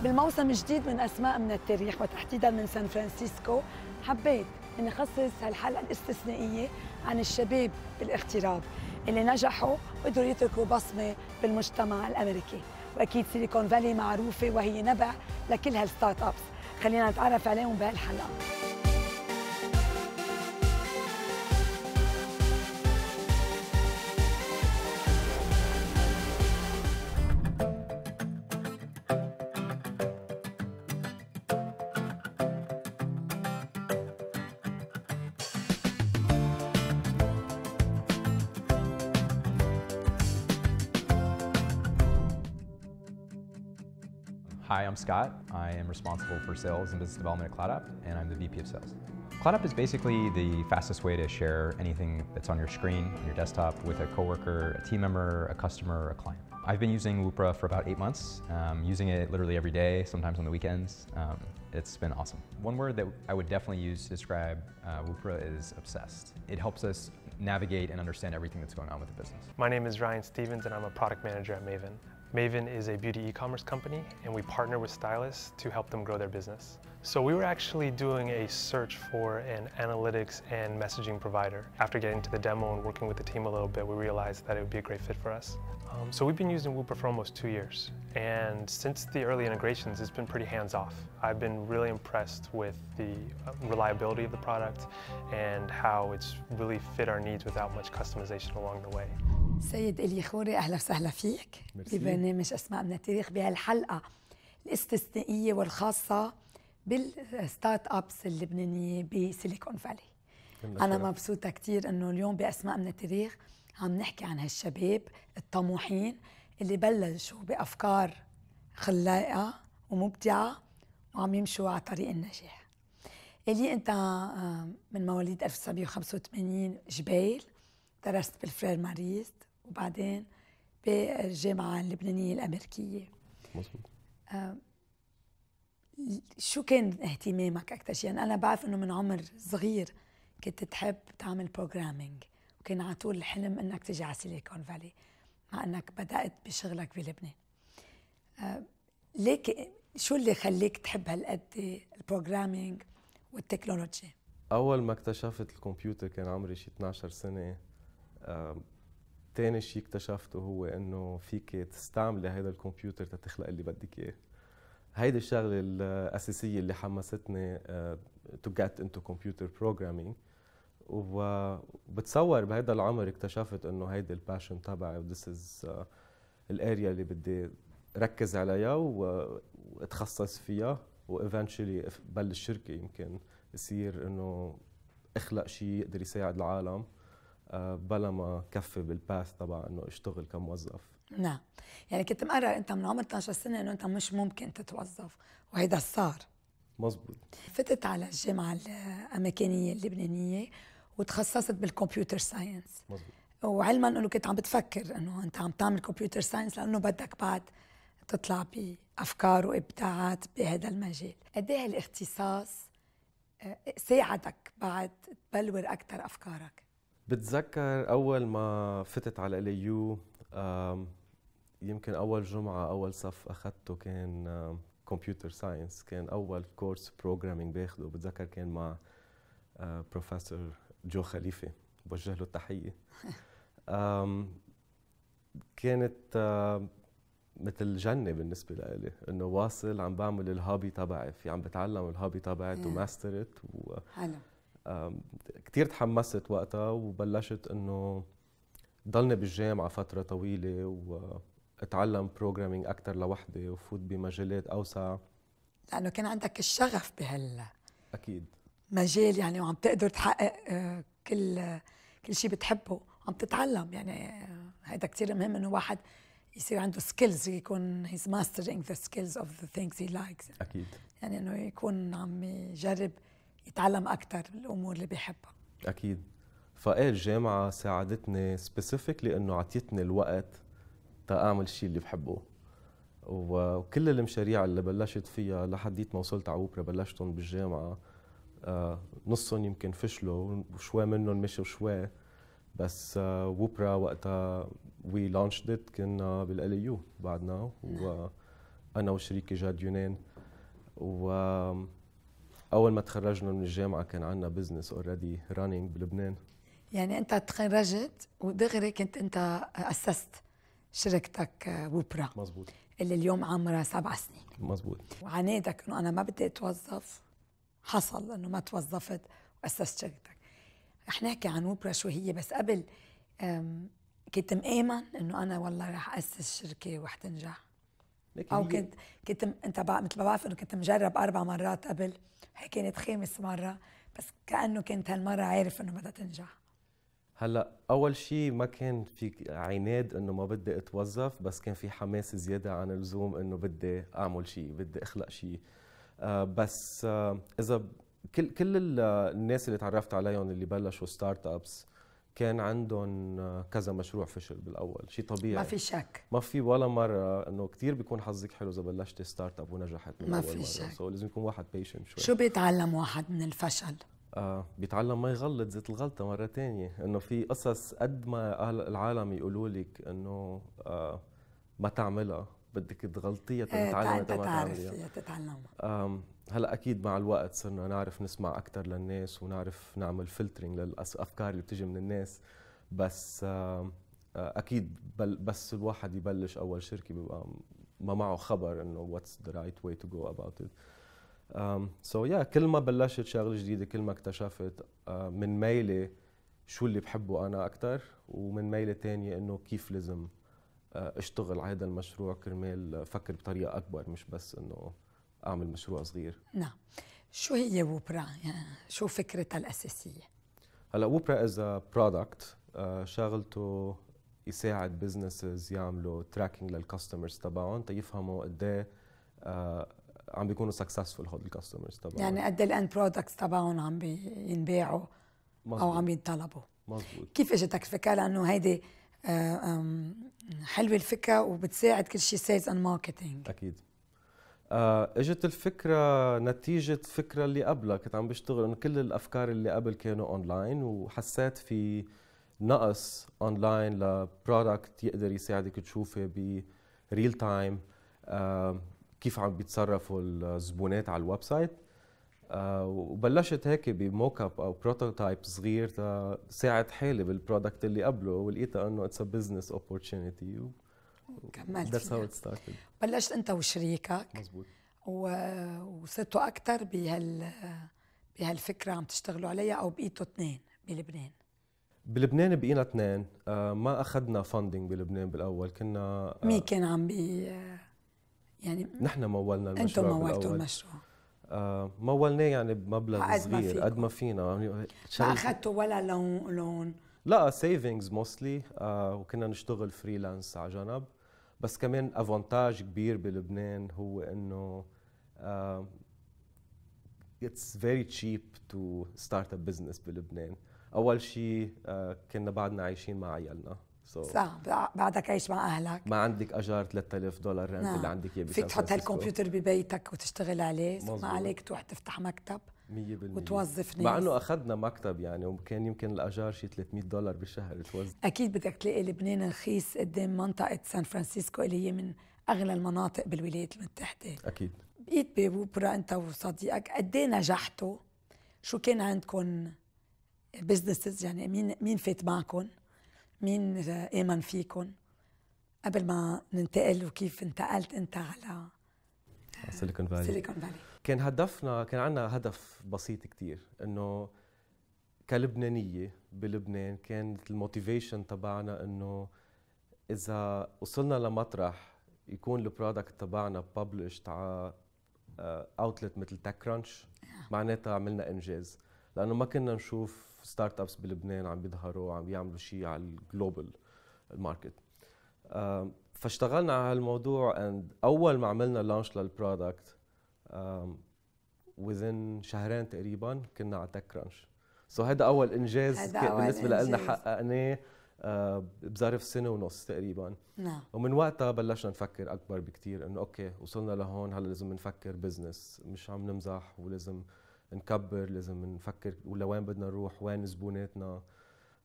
بالموسم الجديد من أسماء من التاريخ وتحديداً من سان فرانسيسكو، حبيت أني أخصص هالحلقة الاستثنائية عن الشباب بالاغتراب اللي نجحوا وقدروا يتركوا بصمة بالمجتمع الأمريكي. وأكيد سيليكون فالي معروفة وهي نبع لكل هالستارت أبس. خلينا نتعرف عليهم بهالحلقة. Hi, I'm Scott. I am responsible for sales and business development at CloudApp, and I'm the VP of sales. CloudApp is basically the fastest way to share anything that's on your screen, on your desktop, with a coworker, a team member, a customer, or a client. I've been using Woopra for about 8 months, using it literally every day, sometimes on the weekends. It's been awesome. One word that I would definitely use to describe Woopra is obsessed. It helps us navigate and understand everything that's going on with the business. My name is Ryan Stevens, and I'm a product manager at Maven. Maven is a beauty e-commerce company, and we partner with stylists to help them grow their business. So we were actually doing a search for an analytics and messaging provider. After getting to the demo and working with the team a little bit, we realized that it would be a great fit for us. So we've been using Woopra for almost 2 years, and since the early integrations, it's been pretty hands-off. I've been really impressed with the reliability of the product and how it's really fit our needs without much customization along the way. سيد إلي خوري، أهلا وسهلا فيك ببرنامج أسماء من التاريخ بهالحلقة الاستثنائية والخاصة بالستارت أبس اللبنانية بسيليكون فالي. أنا مبسوطة كتير إنه اليوم بأسماء من التاريخ عم نحكي عن هالشباب الطموحين اللي بلشوا بأفكار خلاقة ومبدعة وعم يمشوا على طريق النجاح. إلي أنت من مواليد 1985 جبيل، درست بالفرير ماريست وبعدين بالجامعة اللبنانية الأمريكية. مظبوط. شو كان اهتمامك أكثر شيء؟ يعني أنا بعرف إنه من عمر صغير كنت تحب تعمل بروجرامينج، وكان على طول الحلم إنك تجي على سيليكون فالي مع إنك بدأت بشغلك بلبنان. ليك شو اللي خليك تحب هالقد البروجرامينج والتكنولوجيا؟ أول ما اكتشفت الكمبيوتر كان عمري شي 12 سنة. تاني شيء اكتشفته هو انه فيك تستعملي هذا الكمبيوتر تتخلق اللي بدك اياه. هيدي الشغله الاساسيه اللي حمستني to get into computer programming. وبتصور بهذا العمر اكتشفت انه هيدي الباشن تبعي this is الاريا اللي بدي ركز عليها واتخصص فيها، وايفنتشلي بلش شركه يمكن يصير انه اخلق شيء يقدر يساعد العالم بلا ما كفي بالباث تبع انه اشتغل كموظف. نعم، يعني كنت مقرر انت من عمر 12 سنه انه انت مش ممكن تتوظف، وهيدا صار. مزبوط. فتت على الجامعه الامريكانيه اللبنانيه وتخصصت بالكمبيوتر ساينس. مزبوط. وعلما انه كنت عم بتفكر انه انت عم تعمل كمبيوتر ساينس لانه بدك بعد تطلع بافكار وابداعات بهذا المجال. قد ايه هالاختصاص ساعدك بعد تبلور اكثر افكارك؟ بتذكر أول ما فتت على LAU، يمكن أول جمعة أول صف أخذته كان كمبيوتر ساينس، كان أول كورس بروجرامينج باخده. بتذكر كان مع بروفيسور جو خليفة، بوجه له التحية. كانت مثل جنة بالنسبة لي، إنه واصل عم بعمل الهوبي تبعي، في عم بتعلم الهوبي تبعي تو ماستر ات. حلو. كتير تحمست وقتها وبلشت انه ضلني بالجامعة فترة طويلة واتعلم بروجرامينج اكثر لوحدي وفوت بمجالات اوسع، لانه كان عندك الشغف اكيد مجال، يعني وعم تقدر تحقق كل شيء بتحبه وعم تتعلم. يعني هيدا كتير مهم انه واحد يصير عنده سكيلز، يكون he's mastering the skills of the things he likes. اكيد. يعني انه يكون عم يجرب يتعلم أكثر الأمور اللي بيحبها. أكيد. فإيه الجامعة ساعدتني سبيسيفيكلي إنه عطيتني الوقت تأعمل الشيء اللي بحبه. وكل المشاريع اللي بلشت فيها لحديت ما وصلت على ووبرا بلشتهم بالجامعة. نصهم يمكن فشلوا وشوي منهم مشوا شوي، بس ووبرا وقتها وي لانشد ات كنا بالLAU بعدنا، انا وشريكي جاد يونان. واول ما تخرجنا من الجامعه كان عندنا بزنس اوريدي رانينج بلبنان. يعني انت تخرجت ودغري كنت انت اسست شركتك ووبرا. مزبوط. اللي اليوم عمرها 7 سنين. مزبوط. وعنادك انه انا ما بدي اتوظف، حصل انه ما توظفت واسست شركتك. رح نحكي عن ووبرا شو هي، بس قبل كنت مآمن انه انا والله رح اسس شركه ورح تنجح؟ او كنت انت مثل ما بعرف انه كنت مجرب 4 مرات قبل، هي كانت 5 مرة، بس كأنه كنت هالمرة عارف انه بدها تنجح. هلا اول شيء ما كان في عناد انه ما بدي اتوظف، بس كان في حماس زياده عن اللزوم انه بدي اعمل شيء، بدي اخلق شيء. بس اذا كل الناس اللي تعرفت عليهم اللي بلشوا ستارت ابس كان عندهم كذا مشروع فشل بالاول، شيء طبيعي. ما في شك. ما في ولا مره انه كثير بيكون حظك حلو اذا بلشتي ستارت اب ونجحت من ما اول في مره. شك. لازم يكون واحد بيشنت شوي. شو بيتعلم واحد من الفشل؟ بيتعلم ما يغلط زيت الغلطة مرة تانية. انه في قصص قد ما العالم يقولوا لك انه ما تعملها، بدك تغلطيها تتعلمي ما تعمليها. تتعلمها. هلا اكيد مع الوقت صرنا نعرف نسمع اكثر للناس ونعرف نعمل فلترينج للافكار اللي بتجي من الناس. بس اكيد بس الواحد يبلش اول شركة بيبقى ما معه خبر انه what's the right way to go about it. كل ما بلشت شغله جديده كل ما اكتشفت من ميلي شو اللي بحبه انا اكثر، ومن ميلي تانية انه كيف لازم اشتغل على هذا المشروع كرمال فكر بطريقه اكبر، مش بس انه اعمل مشروع صغير. نعم. شو هي ووبرا؟ يعني شو فكرتها الاساسيه؟ هلا ووبرا از برودكت شغلته يساعد بزنسز يعملوا تراكينج للكاستمرز تبعهم تيفهموا قد ايه عم بيكونوا سكسسفul هول الكاستمرز تبعهم. يعني قد الاند برودكتس تبعهم عم بينباعوا او عم ينطلبوا. مزبوط. كيف اجتك الفكره؟ لانه هيدي حلوه الفكره وبتساعد كل شيء سيلز اند ماركتينج. اكيد. اجت الفكره نتيجه فكره اللي قبلها كنت عم بشتغل انه كل الافكار اللي قبل كانوا اونلاين، وحسيت في نقص اونلاين لبرودكت يقدر يساعدك تشوفي بريل تايم كيف عم بيتصرفوا الزبونات على الويب سايت. وبلشت هيك بموك اب او بروتوتايب صغير تساعد حالي بالبرودكت اللي قبله، ولقيتها انه اتس ا بزنس اوبورتونيتي كملت That's how it started. بلشت انت وشريكك. مزبوط. وصرتوا اكثر بهالفكره عم تشتغلوا عليها، او بقيتوا 2 بلبنان؟ بلبنان بقينا 2. ما اخذنا فاندنج بلبنان بالاول. كنا مين كان عم يعني نحن مولنا المشروع. انتم مولتوا المشروع؟ مولناه يعني بمبلغ صغير قد ما فينا. ما اخذتوا ولا لون؟ لا، سيفينجز موستلي. وكنا نشتغل فريلانس على جنب. بس كمان افونتاج كبير بلبنان هو انه it's very cheap to start a business بلبنان. اول شيء كنا بعدنا عايشين مع عيالنا. صح، بعدك عايش مع اهلك، ما عندك اجار $3000 رنت. نعم. اللي عندك اياه فيك تحط هالكمبيوتر ببيتك وتشتغل عليه. ما عليك تروح تفتح مكتب 100% وتوظف ناس. مع انه اخذنا مكتب يعني، وكان يمكن الاجار شيء $300 بالشهر توزع. اكيد بدك تلاقي لبنان رخيص قدام منطقه سان فرانسيسكو اللي هي من اغلى المناطق بالولايات المتحده. اكيد. بقيت بوبرا انت وصديقك، قد ايه نجحتوا؟ شو كان عندكم بزنسز؟ يعني مين فات معكم؟ مين آمن فيكم قبل ما ننتقل؟ وكيف انتقلت انت على سيليكون فالي؟ كان هدفنا، كان عندنا هدف بسيط كتير، انه كلبنانية بلبنان كانت الموتيفيشن تبعنا انه اذا وصلنا لمطرح يكون البرودكت تبعنا ببلشت على اوتلت مثل تك كرانش، معناتها عملنا انجاز. لانه ما كنا نشوف ستارت ابس بلبنان عم بيظهروا عم بيعملوا شيء على الجلوبال ماركت. فاشتغلنا على هالموضوع. اول ما عملنا لانش للبرودكت within شهرين تقريبا كنا على تك كرانش. هذا اول انجاز بالنسبه لنا حققناه بظرف سنه ونص تقريبا. نعم. ومن وقتها بلشنا نفكر اكبر بكتير، انه اوكي وصلنا لهون، هلا لازم نفكر بزنس، مش عم نمزح، ولازم نكبر، لازم نفكر ولوين بدنا نروح، وين زبوناتنا.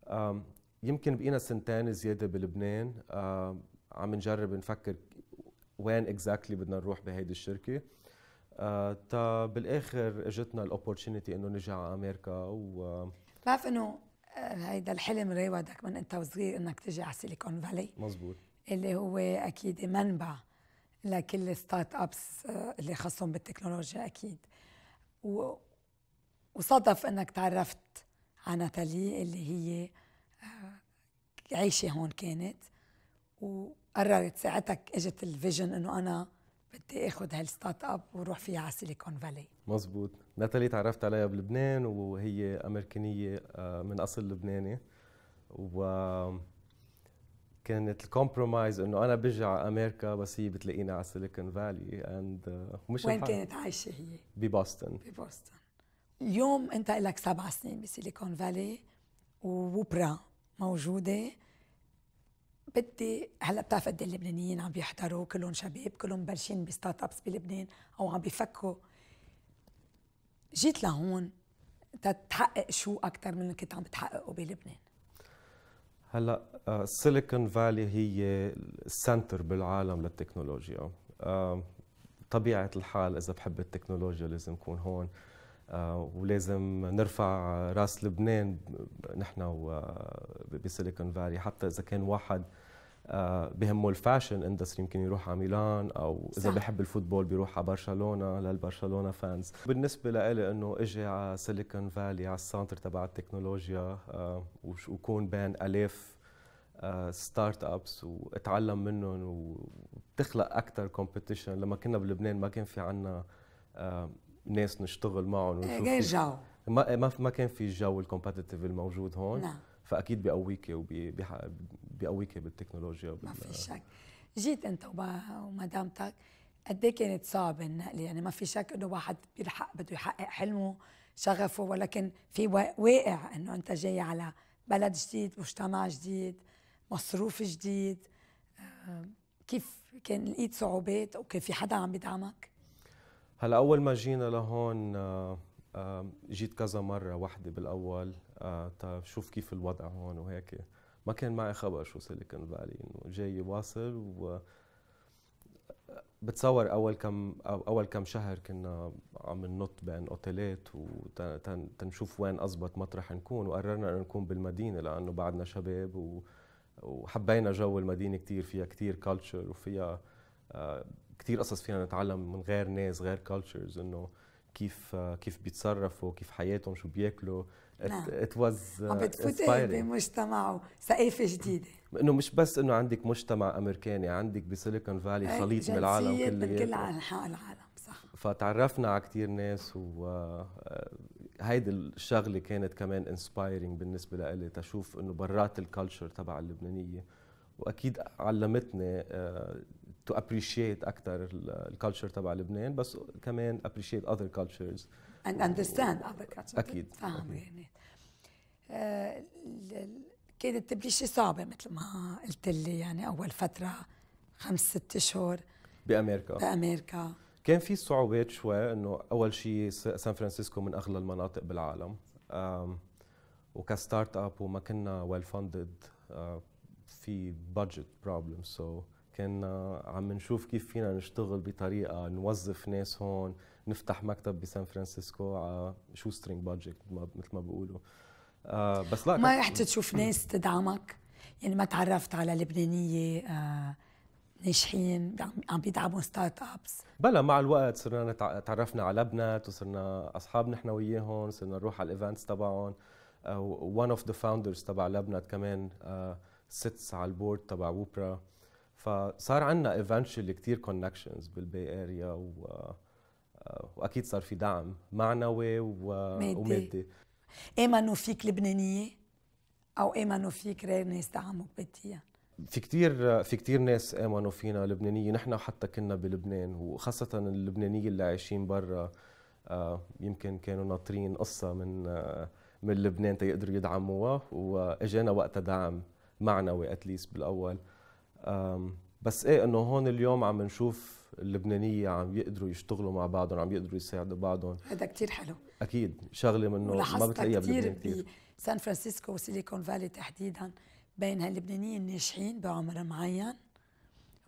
يمكن بقينا 2 سنين زياده بلبنان عم نجرب نفكر وين اكزاكتلي بدنا نروح بهيدي الشركه. تا بالاخر اجتنا الاوبورتونيتي انه نجي على امريكا. و بعرف انه هيدا الحلم راودك من انت وصغير انك تجي على سيليكون فالي، مزبوط، اللي هو اكيد منبع لكل الستارت ابس اللي خاصهم بالتكنولوجيا اكيد. وصدف انك تعرفت على ناتالي اللي هي عايشه هون كانت، وقررت ساعتك اجت الفيجن انه انا بدي اخذ هالستارت اب وروح فيها على سيليكون فالي. مزبوط. ناتالي تعرفت عليها بلبنان وهي امريكانيه من اصل لبناني، وكانت الكومبرومايز انه انا بجي على امريكا بس هي بتلاقيني على سيليكون فالي. وين كانت عايشه هي؟ ببوسطن. اليوم انت لك 7 سنين بسيليكون فالي ووبرا موجوده. بدي هلا بتعرف قد اللبنانيين عم بيحضروا، كلهم شباب، كلهم مبلشين بستارت ابس بلبنان او عم بيفكروا. جيت لهون تتحقق شو اكثر من اللي كنت عم بتحققه بلبنان؟ هلا سيليكون فالي هي السنتر بالعالم للتكنولوجيا. طبيعه الحال اذا بحب التكنولوجيا لازم اكون هون، ولازم نرفع راس لبنان نحن بسيليكون فالي. حتى اذا كان واحد بهمه الفاشن اندستري يمكن يروح على ميلان، او اذا بحب الفوتبول بيروح على برشلونه للبرشلونه فانز. بالنسبه لإلي انه اجي على سيليكون فالي على السنتر تبع التكنولوجيا وكون بين الاف ستارت ابس واتعلم منهم وتخلق اكثر كومبيتيشن. لما كنا بلبنان ما كان في عنا ناس نشتغل معهم ونشوف غير جو، ما كان في الجو الكومبتيتيف الموجود هون. نعم. فاكيد بيقويكي بالتكنولوجيا. ما في شك. جيت انت ومدامتك، قد ايه كانت صعبه النقله؟ يعني ما في شك انه واحد بده يحقق حلمه شغفه، ولكن في واقع انه انت جاي على بلد جديد، مجتمع جديد، مصروف جديد. كيف كان لقيت صعوبات وكان في حدا عم بيدعمك؟ هلا اول ما جينا لهون جيت كذا مره وحدي بالاول تشوف كيف الوضع هون وهيك. ما كان معي خبر شو سيليكون فالي، انه جاي واصل. و بتصور اول كم شهر كنا عم ننط بين اوتيلات وتنشوف وين اضبط مطرح نكون، وقررنا انه نكون بالمدينه لانه بعدنا شباب وحبينا جو المدينه كثير. فيها كثير كلتشر وفيها كثير قصص فينا نتعلم من غير ناس، غير كلتشرز، انه كيف بيتصرفوا، كيف حياتهم، شو بياكلوا. it was عم بتفوتي بمجتمع ثقافه جديده، انه مش بس انه عندك مجتمع امريكاني، عندك بسيليكون فالي خليط من العالم كله، من كل انحاء العالم. صح. فتعرفنا على كثير ناس، وهيدي الشغله كانت كمان انسبايرنج بالنسبه لإلي تشوف انه برات الكالتشر تبع اللبنانيه. واكيد علمتني to appreciate أكثر الكالتشر تبع لبنان، بس كمان appreciate other cultures and understand other cultures. أكيد. فاهم يعني. كانت تبليشة صعبة مثل ما قلت لي، يعني أول فترة 5-6 أشهر بأمريكا. كان في صعوبات شوي، إنه أول شيء سان فرانسيسكو من أغلى المناطق بالعالم، وكستارت أب وما كنا ويل فاندد، في budget problems. so كنا عم نشوف كيف فينا نشتغل بطريقة نوظف ناس هون، نفتح مكتب بسان فرانسيسكو على شوسترينج بادجت مثل ما بيقولوا. بس لا، ما رحت تشوف ناس تدعمك؟ يعني ما تعرفت على لبنانية ناجحين عم بيدعموا ستارت ابس؟ بلا، مع الوقت صرنا تعرفنا على لبنات وصرنا اصحاب نحن وياهم، صرنا نروح على الايفنتس تبعهم. one of the founders تبع لبنات كمان sits على البورد تبع ووبرا. فصار عندنا eventually كتير connections بالبي اريا، واكيد صار في دعم معنوي ومادي. امنوا فيك لبنانيه او امنوا فيك غير ناس دعموك بديا؟ في كتير ناس امنوا فينا لبنانيه، نحن حتى كنا بلبنان، وخاصه اللبنانيه اللي عايشين برا يمكن كانوا ناطرين قصه من لبنان تيقدروا يدعموها، واجانا وقتها دعم معنوي اتليست بالاول. بس ايه، انه هون اليوم عم نشوف اللبنانيه عم يقدروا يشتغلوا مع بعضهم، عم يقدروا يساعدوا بعضهم. هذا كتير حلو. اكيد شغله منه ما بتلاقيها بلبنان كثير. بسان فرانسيسكو وسيليكون فالي تحديدا، بين هاللبنانيين الناجحين بعمر معين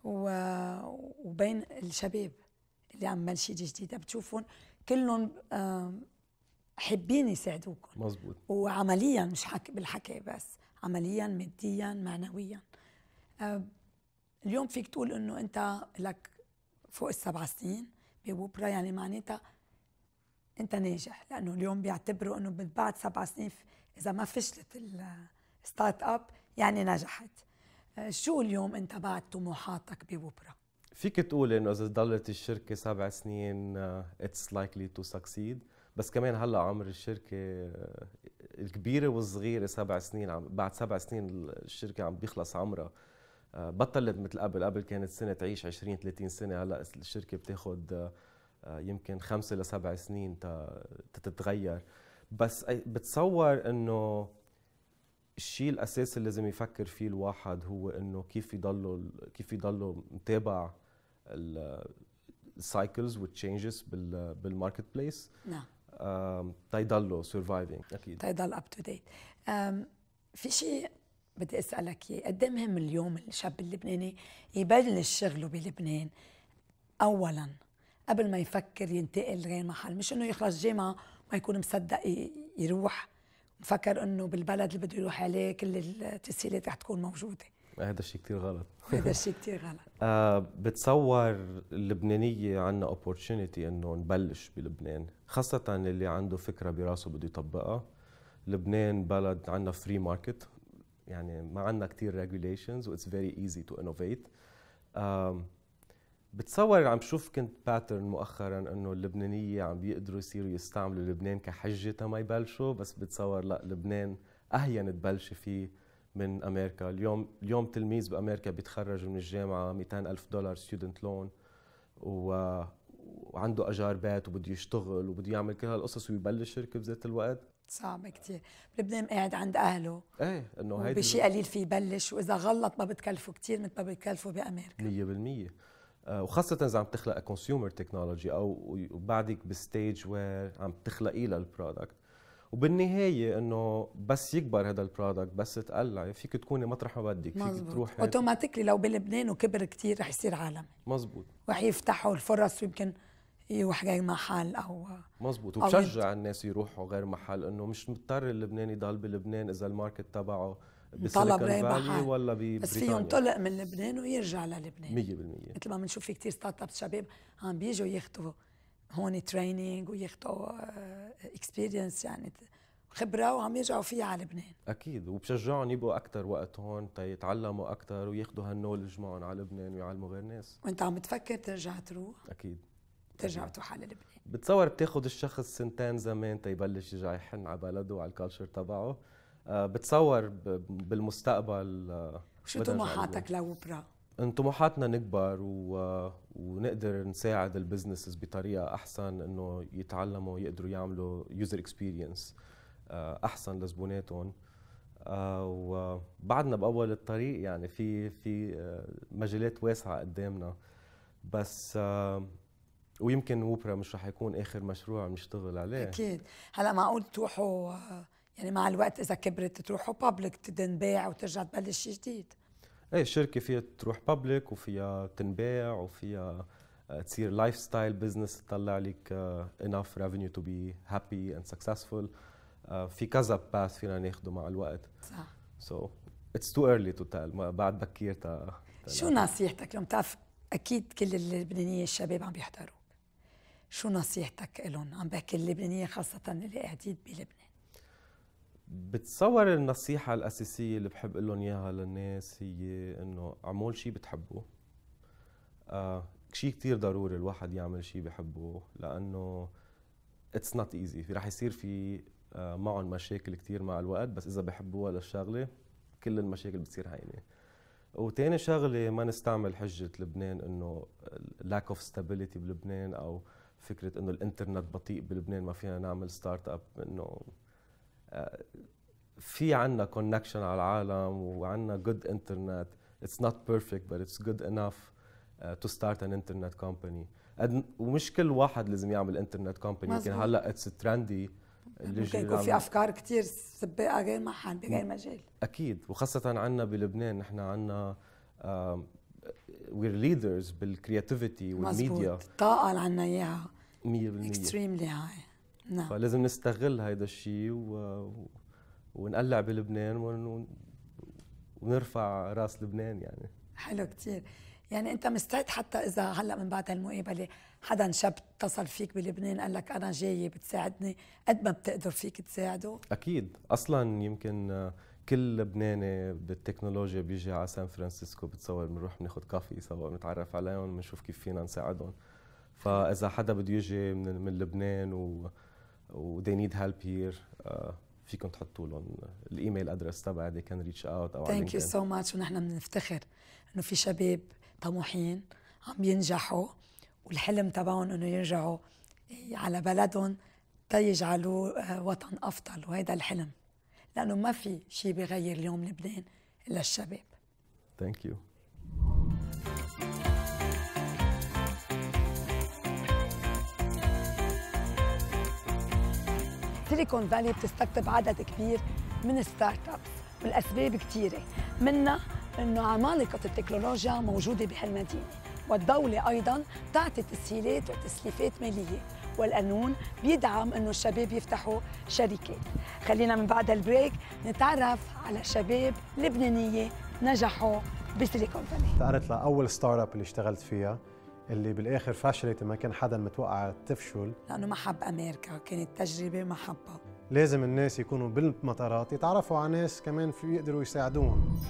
وبين الشباب اللي عم بلش جديدة بتشوفون كلهم حابين يساعدوكم. مزبوط. وعمليا مش بالحكي بس، عمليا ماديا معنويا. اليوم فيك تقول انه انت لك فوق ال7 سنين بوبرا، يعني معناتها انت ناجح، لانه اليوم بيعتبروا انه بعد 7 سنين اذا ما فشلت الستارت اب يعني نجحت. شو اليوم انت بعد طموحاتك بوبرا؟ فيك تقول انه اذا ضلت الشركه 7 سنين اتس لايكلي تو سكسيد، بس كمان هلا عمر الشركه الكبيره والصغيره 7 سنين، بعد 7 سنين الشركه عم بيخلص عمرها. بطلت مثل قبل كانت سنه تعيش 20 30 سنه، هلا الشركه بتاخذ يمكن 5 ل 7 سنين تتغير. بس بتصور انه الشيء الاساسي اللي لازم يفكر فيه الواحد هو انه كيف يضلوا متابع السايكلز والتشينجز بالماركت بليس. نعم. تيضلوا سرفايفنج اكيد، تيضل اب تو ديت. في شيء بدي اسالك اياه، قد ايه مهم اليوم الشاب اللبناني يبلش شغله بلبنان اولا قبل ما يفكر ينتقل غير محل؟ مش انه يخلص جامعه ما يكون مصدق يروح، مفكر انه بالبلد اللي بده يروح عليه كل التسهيلات رح تكون موجوده. هذا الشيء كثير غلط. هذا الشيء كثير غلط. بتصور اللبنانيه عندنا اوبورتونيتي انه نبلش بلبنان، خاصه اللي عنده فكره براسه بده يطبقها. لبنان بلد عندنا فري ماركت، يعني ما عندنا كثير ريجوليشنز واتس فيري ايزي تو انوفيت. بتصور عم شوف كنت باترن مؤخرا انه اللبنانيه عم بيقدروا يصيروا يستعملوا لبنان كحجه تما يبلشوا، بس بتصور لا، لبنان اهين تبلشي فيه من امريكا. اليوم تلميذ بامريكا بيتخرج من الجامعه $200,000 ستودنت لون، وعنده اجار بيت وبده يشتغل وبده يعمل كل هالقصص ويبلش شركه بذات الوقت. صعب كتير. بلبنان قاعد عند اهله، ايه انه هيدي بشيء قليل فيه يبلش، واذا غلط ما بتكلفه كتير مثل ما بتكلفه بامريكا 100%. وخاصة إذا عم تخلق كونسيومر تكنولوجي أو وبعدك بستيج وير عم تخلقيه للبرودكت، وبالنهاية إنه بس يكبر هذا البرودكت، بس تقلعي فيك تكوني مطرح ما بدك، فيك تروحي اوتوماتيكلي. لو بلبنان وكبر كتير رح يصير عالمي. مزبوط. رح يفتحوا الفرص، ويمكن يروح غير محل او مزبوط. وبشجع الناس يروحوا غير محل، انه مش مضطر اللبناني يضل بلبنان اذا الماركت تبعه بسيليكون فالي ولا ببريطانيا، بس فيه ينطلق من لبنان ويرجع للبنان 100%. مثل ما بنشوف في كتير ستارت اب شباب عم بيجوا ياخذوا هون تريننج وياخذوا اكسبيرينس، يعني خبره، وعم يرجعوا فيها على لبنان. اكيد، وبشجعهم يبقوا اكثر وقت هون تيتعلموا اكثر وياخذوا هالنولج معهم على لبنان ويعلموا غير ناس. وانت عم بتفكر ترجع تروح؟ اكيد ترجع تروح على لبنان. بتصور بتاخذ الشخص سنتين زمان تيبلش يرجع يحن على بلده وعلى الكالتشر تبعه. بتصور بالمستقبل. شو طموحاتك لوبرا؟ طموحاتنا نكبر ونقدر نساعد البزنسز بطريقه احسن، انه يتعلموا يقدروا يعملوا يوزر اكسبيرينس احسن لزبوناتهم. وبعدنا باول الطريق، يعني في مجالات واسعه قدامنا، بس ويمكن ووبرا مش رح يكون اخر مشروع بنشتغل عليه. اكيد. هلا معقول تروحوا يعني مع الوقت اذا كبرت تروحوا بابليك تنباع وترجع تبلش شيء جديد؟ ايه، الشركه فيها تروح بابليك وفيها تنباع وفيها تصير لايف ستايل بزنس تطلع لك enough revenue to be happy and successful. في كذا باث فينا ناخده مع الوقت. صح. So it's too early to tell. بعد بكير شو نصيحتك لهم؟ بتعرف اكيد كل اللبنانيه الشباب عم بيحضروا، شو نصيحتك لهم؟ عم بحكي اللبنانيه خاصه اللي قاعدين بلبنان. بتصور النصيحة الأساسية اللي بحب أقول لهم إياها للناس هي إنه اعمل شيء بتحبه. شيء كتير ضروري الواحد يعمل شيء بحبه، لأنه it's not easy. رح يصير في معهم مشاكل كتير مع الوقت، بس إذا بحبوها للشغلة كل المشاكل بتصير هينة. وتاني شغلة، ما نستعمل حجة لبنان إنه lack of stability بلبنان، أو فكرة إنه الإنترنت بطيء بلبنان ما فينا نعمل ستارت اب. إنه في عنا كونكشن على العالم وعنا جود انترنت. It's not perfect but it's good enough to start an internet company. ومش كل واحد لازم يعمل انترنت كومباني، يمكن هلا اتس ترندي. ممكن يكون في افكار كثير سباقه غير محل بغير مجال. اكيد، وخاصه عنا بلبنان نحن عنا we're leaders بالكرياتيفيتي والميديا. مزبوط، الطاقة اللي عنا إياها 100% extremely high. نعم. فلازم نستغل هيدا الشيء ونقلع بلبنان ونرفع راس لبنان يعني. حلو كتير. يعني أنت مستعد حتى إذا هلأ من بعد هالمقابلة حدا شاب اتصل فيك بلبنان قال لك أنا جاي بتساعدني، قد ما بتقدر فيك تساعده؟ أكيد. أصلاً يمكن كل لبناني بالتكنولوجيا بيجي على سان فرانسيسكو بتصور بنروح بناخد كافي سوا بنتعرف عليهم بنشوف كيف فينا نساعدهم. فإذا حدا بده يجي من لبنان و they need help here فيكم تحطوا لهم الايميل ادرس تبعي they can reach out او على Thank you so much. ونحن بنفتخر انه في شباب طموحين عم ينجحوا والحلم تبعهم انه يرجعوا على بلدهم تيجعلوه وطن افضل، وهذا الحلم لانه ما في شيء بيغير اليوم لبنان الا الشباب. Thank you. سيليكون فالي بتستقطب عدد كبير من الستارت ابس والاسباب كثيره، منها انه عمالقه التكنولوجيا موجوده بهالمدينه، والدوله ايضا تعطي تسهيلات وتسليفات ماليه، والقانون بيدعم انه الشباب يفتحوا شركات. خلينا من بعد البريك نتعرف على شباب لبنانيه نجحوا بسيليكون فالي. تعرضت لاول ستارت اب اللي اشتغلت فيها اللي بالاخر فشلت، ما كان حدا متوقع تفشل لانه ما حب امريكا، كانت تجربه ما حبها. لازم الناس يكونوا بالمطارات يتعرفوا على ناس كمان في يقدروا يساعدوهم.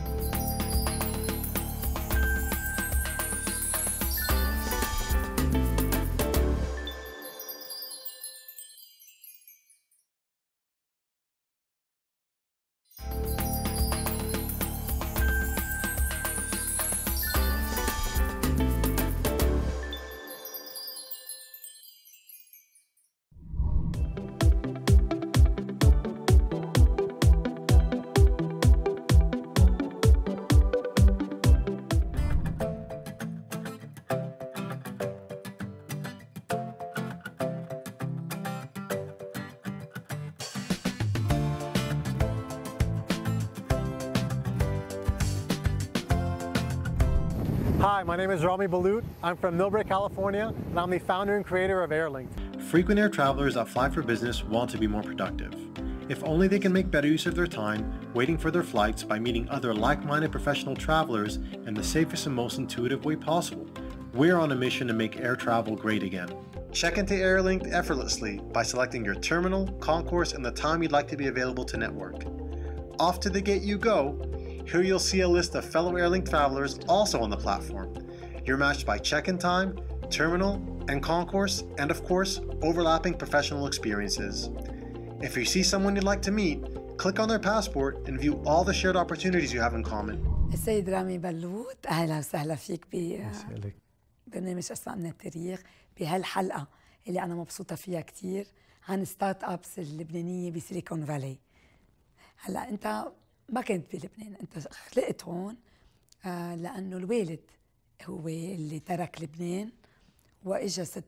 Hi, my name is Rami Balut. I'm from Millbrae, California, and I'm the founder and creator of Airlinked. Frequent air travelers that fly for business want to be more productive. If only they can make better use of their time waiting for their flights by meeting other like-minded professional travelers in the safest and most intuitive way possible. We're on a mission to make air travel great again. Check into Airlinked effortlessly by selecting your terminal, concourse, and the time you'd like to be available to network. Off to the gate you go. Here you'll see a list of fellow Airlinked travelers also on the platform. You're matched by check-in time, terminal, and concourse, and of course, overlapping professional experiences. If you see someone you'd like to meet, click on their passport and view all the shared opportunities you have in common. السيد رامي بلوت، أهلا وسهلا فيك ببرنامج أسماء من التاريخ بهالحلقة اللي أنا مبسوطة فيها كتير عن ستارت أبس اللبنانية بسيليكون فالي. هلا أنت ما كنت بلبنان، أنت خلقت هون لأنه الوالد هو اللي ترك لبنان وإجا سنة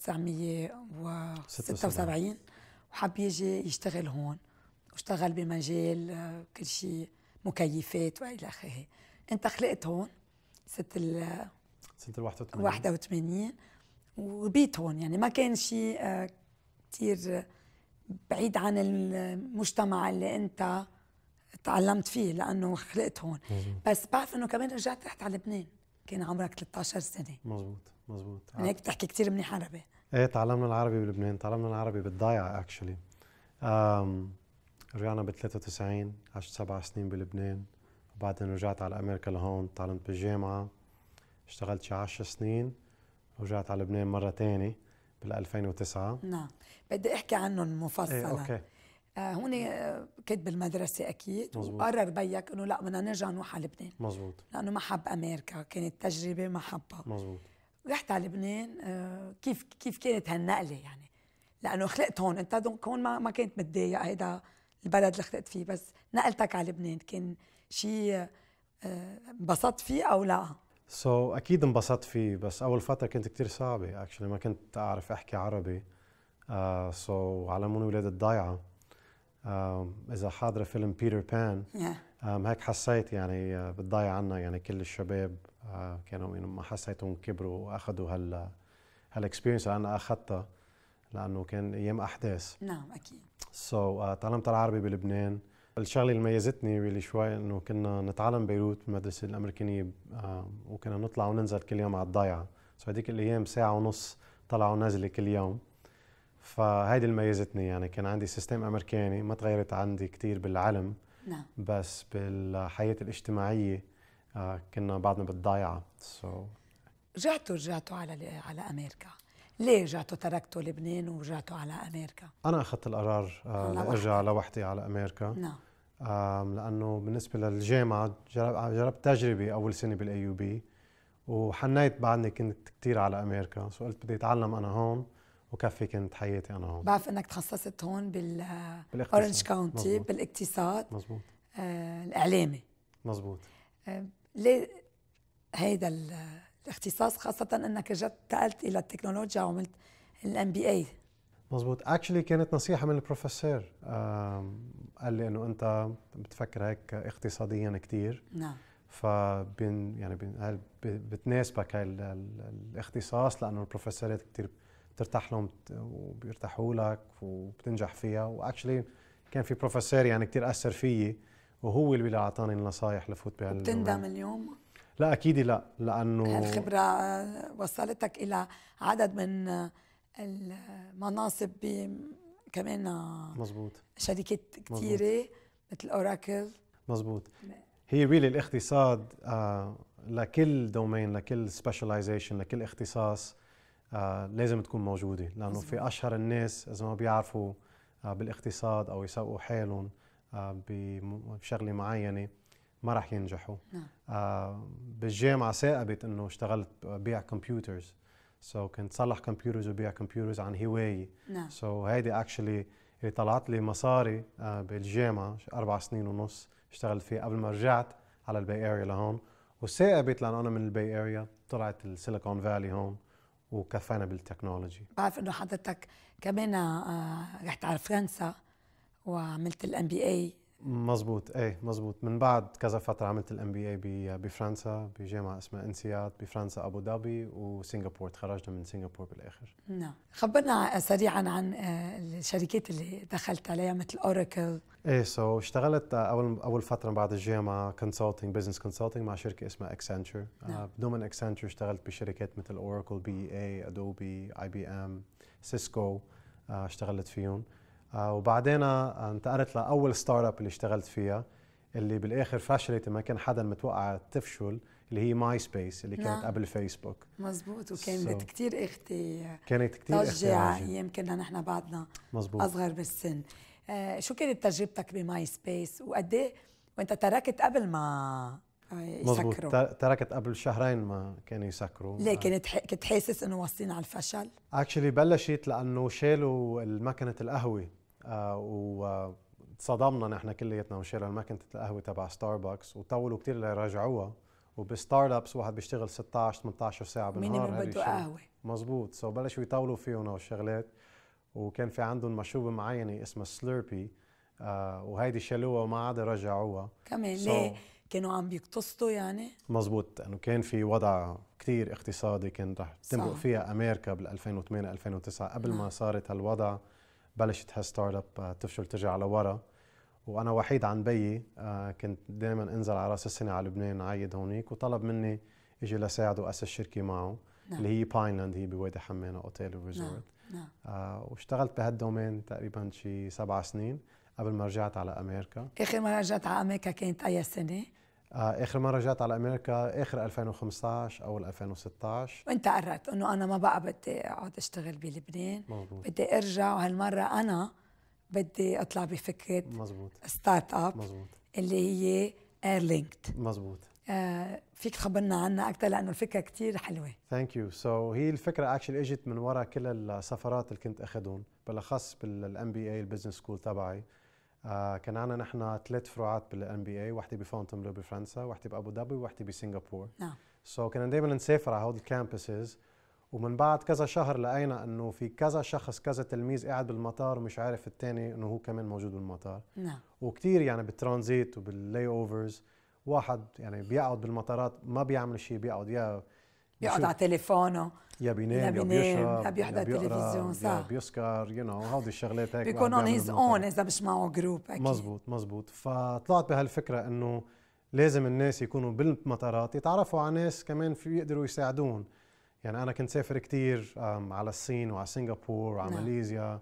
1976 وحب يجي يشتغل هون، واشتغل بمجال كل شيء مكيفات وإلى آخره. أنت خلقت هون سنة 81 وبيت هون، يعني ما كان شيء كتير بعيد عن المجتمع اللي أنت تعلمت فيه لأنه خلقت هون. بس بعرف إنه كمان رجعت رحت على لبنان، كان عمرك 13 سنة. مزبوط. يعني هيك بتحكي كتير منيح عربي. ايه، تعلمنا العربي بلبنان، تعلمنا العربي بالضيعة اكشلي. رجعنا ب 93، عشت 7 سنين بلبنان، وبعدين رجعت على امريكا لهون، تعلمت بالجامعة، اشتغلت شي 10 سنين، ورجعت على لبنان مرة تاني بال 2009. نعم، بدي احكي عنهم مفصلا. ايه، اوكي. هون كنت بالمدرسة أكيد، وقرر بيك إنه لا بدنا نرجع نروح على لبنان. مزبوط. لأنه ما حب أمريكا، كانت تجربة ما حبها. مزبوط. رحت على لبنان. كيف كانت هالنقلة يعني؟ لأنه خلقت هون، أنت هون ما كنت متضايق، هيدا البلد اللي خلقت فيه، بس نقلتك على لبنان كان شيء انبسطت فيه أو لا؟ أكيد انبسطت فيه، بس أول فترة كانت كتير صعبة اكشلي، ما كنت أعرف أحكي عربي. علموني ولاد الضيعة. إذا حاضرة فيلم بيتر بان، هيك حسيت يعني بالضيعة عنا، يعني كل الشباب كانوا ما حسيتهم كبروا واخذوا هالاكسبيرينس اللي انا اخذتها، لانه كان ايام احداث. نعم اكيد. تعلمت العربي بلبنان. الشغله اللي ميزتني ريلي شوي انه كنا نتعلم بيروت بالمدرسه الامريكانيه، وكنا نطلع وننزل كل يوم على الضيعه. هذيك الايام ساعه ونص طلع ونازله كل يوم. فهيدي اللي ميزتني، يعني كان عندي سيستم امريكاني، ما تغيرت عندي كثير بالعلم. نعم. بس بالحياه الاجتماعيه كنا بعدنا بالضيعه. رجعتوا على امريكا. ليه رجعتوا تركتوا لبنان ورجعتوا على امريكا؟ انا اخذت القرار ارجع لوحدي على امريكا. نعم. لانه بالنسبه للجامعه جربت تجربه اول سنه بالاي يو بي، وحنيت بعدني كنت كثير على امريكا، قلت بدي اتعلم انا هون وكفي كانت حياتي انا هون. بعرف انك تخصصت هون بالاورنج كاونتي بالاقتصاد. مزبوط. الاعلامي. مزبوط. ليه هيدا الاختصاص، خاصة انك رجعت انتقلت الى التكنولوجيا وعملت الام بي اي؟ مزبوط. اكشلي كانت نصيحة من البروفيسور، قال لي انه انت بتفكر هيك اقتصاديا كثير. نعم. بتناسبك هاي الاختصاص، لانه البروفيسورات كثير بترتاح لهم وبيرتاحوا لك وبتنجح فيها. واكشلي كان في بروفيسور يعني كثير اثر فيي، وهو اللي اعطاني النصائح لفوت بهال. بتندم اليوم؟ لا اكيد لا، لانه الخبرة وصلتك الى عدد من المناصب كمان. مزبوط. شركات كثيرة مثل اوراكل. مزبوط. هي ريلي الاقتصاد لكل دومين، لكل سبيشاليزيشن، لكل اختصاص لازم تكون موجودة، لأنه مزبوط. في أشهر الناس إذا ما بيعرفوا بالاقتصاد أو يسوقوا حالهم بشغلة معينة ما راح ينجحوا. نعم. بالجامعة ثاقبت إنه اشتغلت بيع كمبيوترز، كنت صلح كمبيوترز وبيع كمبيوترز عن هواية. نعم. هيدي اكشلي اللي طلعت لي مصاري بالجامعة 4 سنين ونص اشتغلت فيه قبل ما رجعت على الباي اريا لهون، وثاقبت لأن أنا من الباي اريا طلعت السيليكون فالي هون وكفينا بالتكنولوجي. بعرف إنه حضرتك كمان رحت على فرنسا وعملت الام بي اي. مزبوط. ايه مزبوط. من بعد كذا فترة عملت الام بي اي بفرنسا بجامعة اسمها انسياد بفرنسا ابو ظبي وسنغافورة. تخرجنا من سنغافورة بالاخر. نعم. خبرنا سريعا عن الشركات اللي دخلت عليها مثل اوراكل. ايه اشتغلت اول فترة بعد الجامعة كونسلتنج، بزنس كونسلتنج مع شركة اسمها اكسنتشر. بدون اكسنتشر اشتغلت بشركات مثل اوراكل، بي اي، ادوبي، اي بي ام، سيسكو. اشتغلت فيهم. وبعدين انتقلت لأول ستارت اب اللي اشتغلت فيها، اللي بالآخر فشلت، ما كان حدا متوقع تفشل، اللي هي ماي سبيس اللي كانت قبل فيسبوك. مزبوط. وكانت كثير كانت كثير ضجة أيام كنا نحن بعدنا مزبوط. أصغر بالسن. شو كانت تجربتك بماي سبيس وقد ايه وانت تركت قبل ما يسكروا؟ مزبوط. تركت قبل شهرين ما كانوا يسكروا. ليه كنت حاسس انه واصلين على الفشل؟ اكشلي بلشت لانه شالوا المكنه القهوه، وصدمنا نحن كلياتنا وشالوا المكنه القهوه تبع ستاربكس وطولوا كثير ليرجعوها. وبستارت ابس واحد بيشتغل 16 18 ساعه بالنهار. مين بده قهوه؟ مزبوط. بلشوا يطولوا فيهم والشغلات، وكان في عندهم مشروبه معينه اسمها سليربي، وهيدي شالوها وما عاد رجعوها كمان. ليه؟ كانوا عم بيقتصدوا يعني؟ مزبوط. انه كان في وضع كثير اقتصادي كان رح تمرق فيها امريكا بال 2008 2009. قبل ما صارت هالوضع بلشت هالستارت اب تفشل ترجع لورا. وانا وحيد عن بيي، كنت دائما انزل على راس السنه على لبنان عايد هونيك، وطلب مني اجي لساعده واسس شركه معه. نعم. اللي هي باينلاند، هي بوادي حمانه اوتيل وريزورت. نعم. واشتغلت بهالدومين تقريبا شي 7 سنين قبل ما رجعت على امريكا. اخر مره رجعت على امريكا كانت اي سنه؟ اخر مره رجعت على امريكا اخر 2015 او 2016. وانت قررت انه انا ما بقى بدي اقعد اشتغل بلبنان. مزبوط. بدي ارجع، وهالمره انا بدي اطلع بفكره. مزبوط. ستارت اب. مزبوط. اللي هي ايرلينكد. مزبوط. فيك تخبرنا عنها اكثر لانه الفكره كثير حلوه. ثانك يو. هي الفكره اكشلي اجت من وراء كل السفرات اللي كنت اخذهم، بالاخص بالام بي اي البزنس سكول تبعي. كان عندنا نحن 3 فروعات بالام بي اي، وحده بفونتنبلو بفرنسا، وحده بابو ظبي، وحده بسنغافور. نعم. كنا دائما نسافر على هول الكامبسز، ومن بعد كذا شهر لقينا انه في كذا شخص، كذا تلميذ قاعد بالمطار ومش عارف الثاني انه هو كمان موجود بالمطار. نعم. وكثير يعني بالترانزيت وباللاي اوفرز، واحد يعني بيقعد بالمطارات ما بيعمل شيء، بيقعد يا بيقعد على تليفونه، يا بينام يا بيشرب يا بيحضر تلفزيون، صح، يا بيسكر هودي الشغلات هيك بيكون اون هيز اون اذا مش معه جروب. اكيد مزبوط. فطلعت بهالفكره انه لازم الناس يكونوا بالمطارات يتعرفوا على ناس كمان في يقدروا يساعدون. يعني انا كنت سافر كتير على الصين وعلى سنغافور وعلى ماليزيا،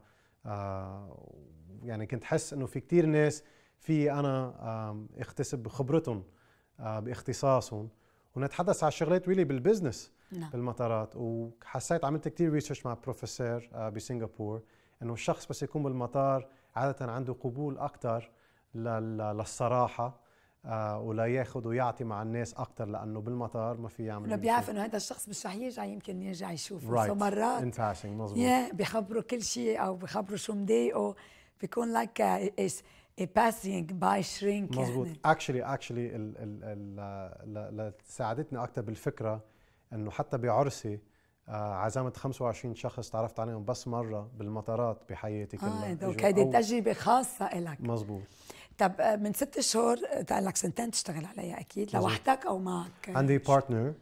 يعني كنت حس انه في كتير ناس في انا اكتسب خبرتهم باختصاصهم ونتحدث على الشغلات ويلي بالبزنس بالمطارات. وحسيت عملت كتير ريسيرش مع بروفيسور بسنغافور انه الشخص بس يكون بالمطار عاده عنده قبول اكثر للصراحه ولا ياخذ ويعطي مع الناس اكثر، لانه بالمطار ما في يعمل. انه بيعرف انه هذا الشخص مش رح يرجع، يمكن يرجع يشوفه. right. مرات in passing مزبوط بيخبروا كل شيء او بيخبروا شو مضايقه، بيكون لايك a passing by shrink. مزبوط. يعني actually ساعدتني اكثر بالفكره انه حتى بعرسي عزمت 25 شخص تعرفت عليهم بس مره بالمطارات بحياتي كلها. هيدي تجربه خاصه إلك. مزبوط. طب من 6 شهور قال لك سنتين تشتغل عليها، اكيد لوحدك او معك؟ عندي بارتنر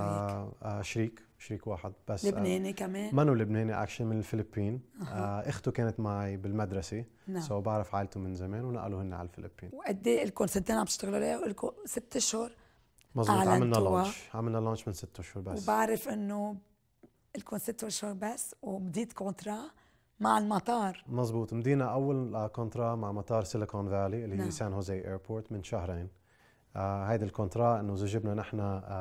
شريك واحد بس لبناني كمان؟ منو لبناني اكشن من الفلبين. اخته كانت معي بالمدرسه سو بعرف عائلته من زمان ونقلوا هن على الفلبين. وقد ايه لكم سنتين عم تشتغلوا عليها ولكم 6 شهور؟ مزبوط. عملنا لانش من 6 شهور بس. وبعرف انه لكم 6 شهور بس ومديت كونترا مع المطار. مزبوط. مدينا اول كونترا مع مطار سيليكون فالي اللي هي سان هوزي ايربورت من شهرين. هيدا الكونترا انه زجبنا نحن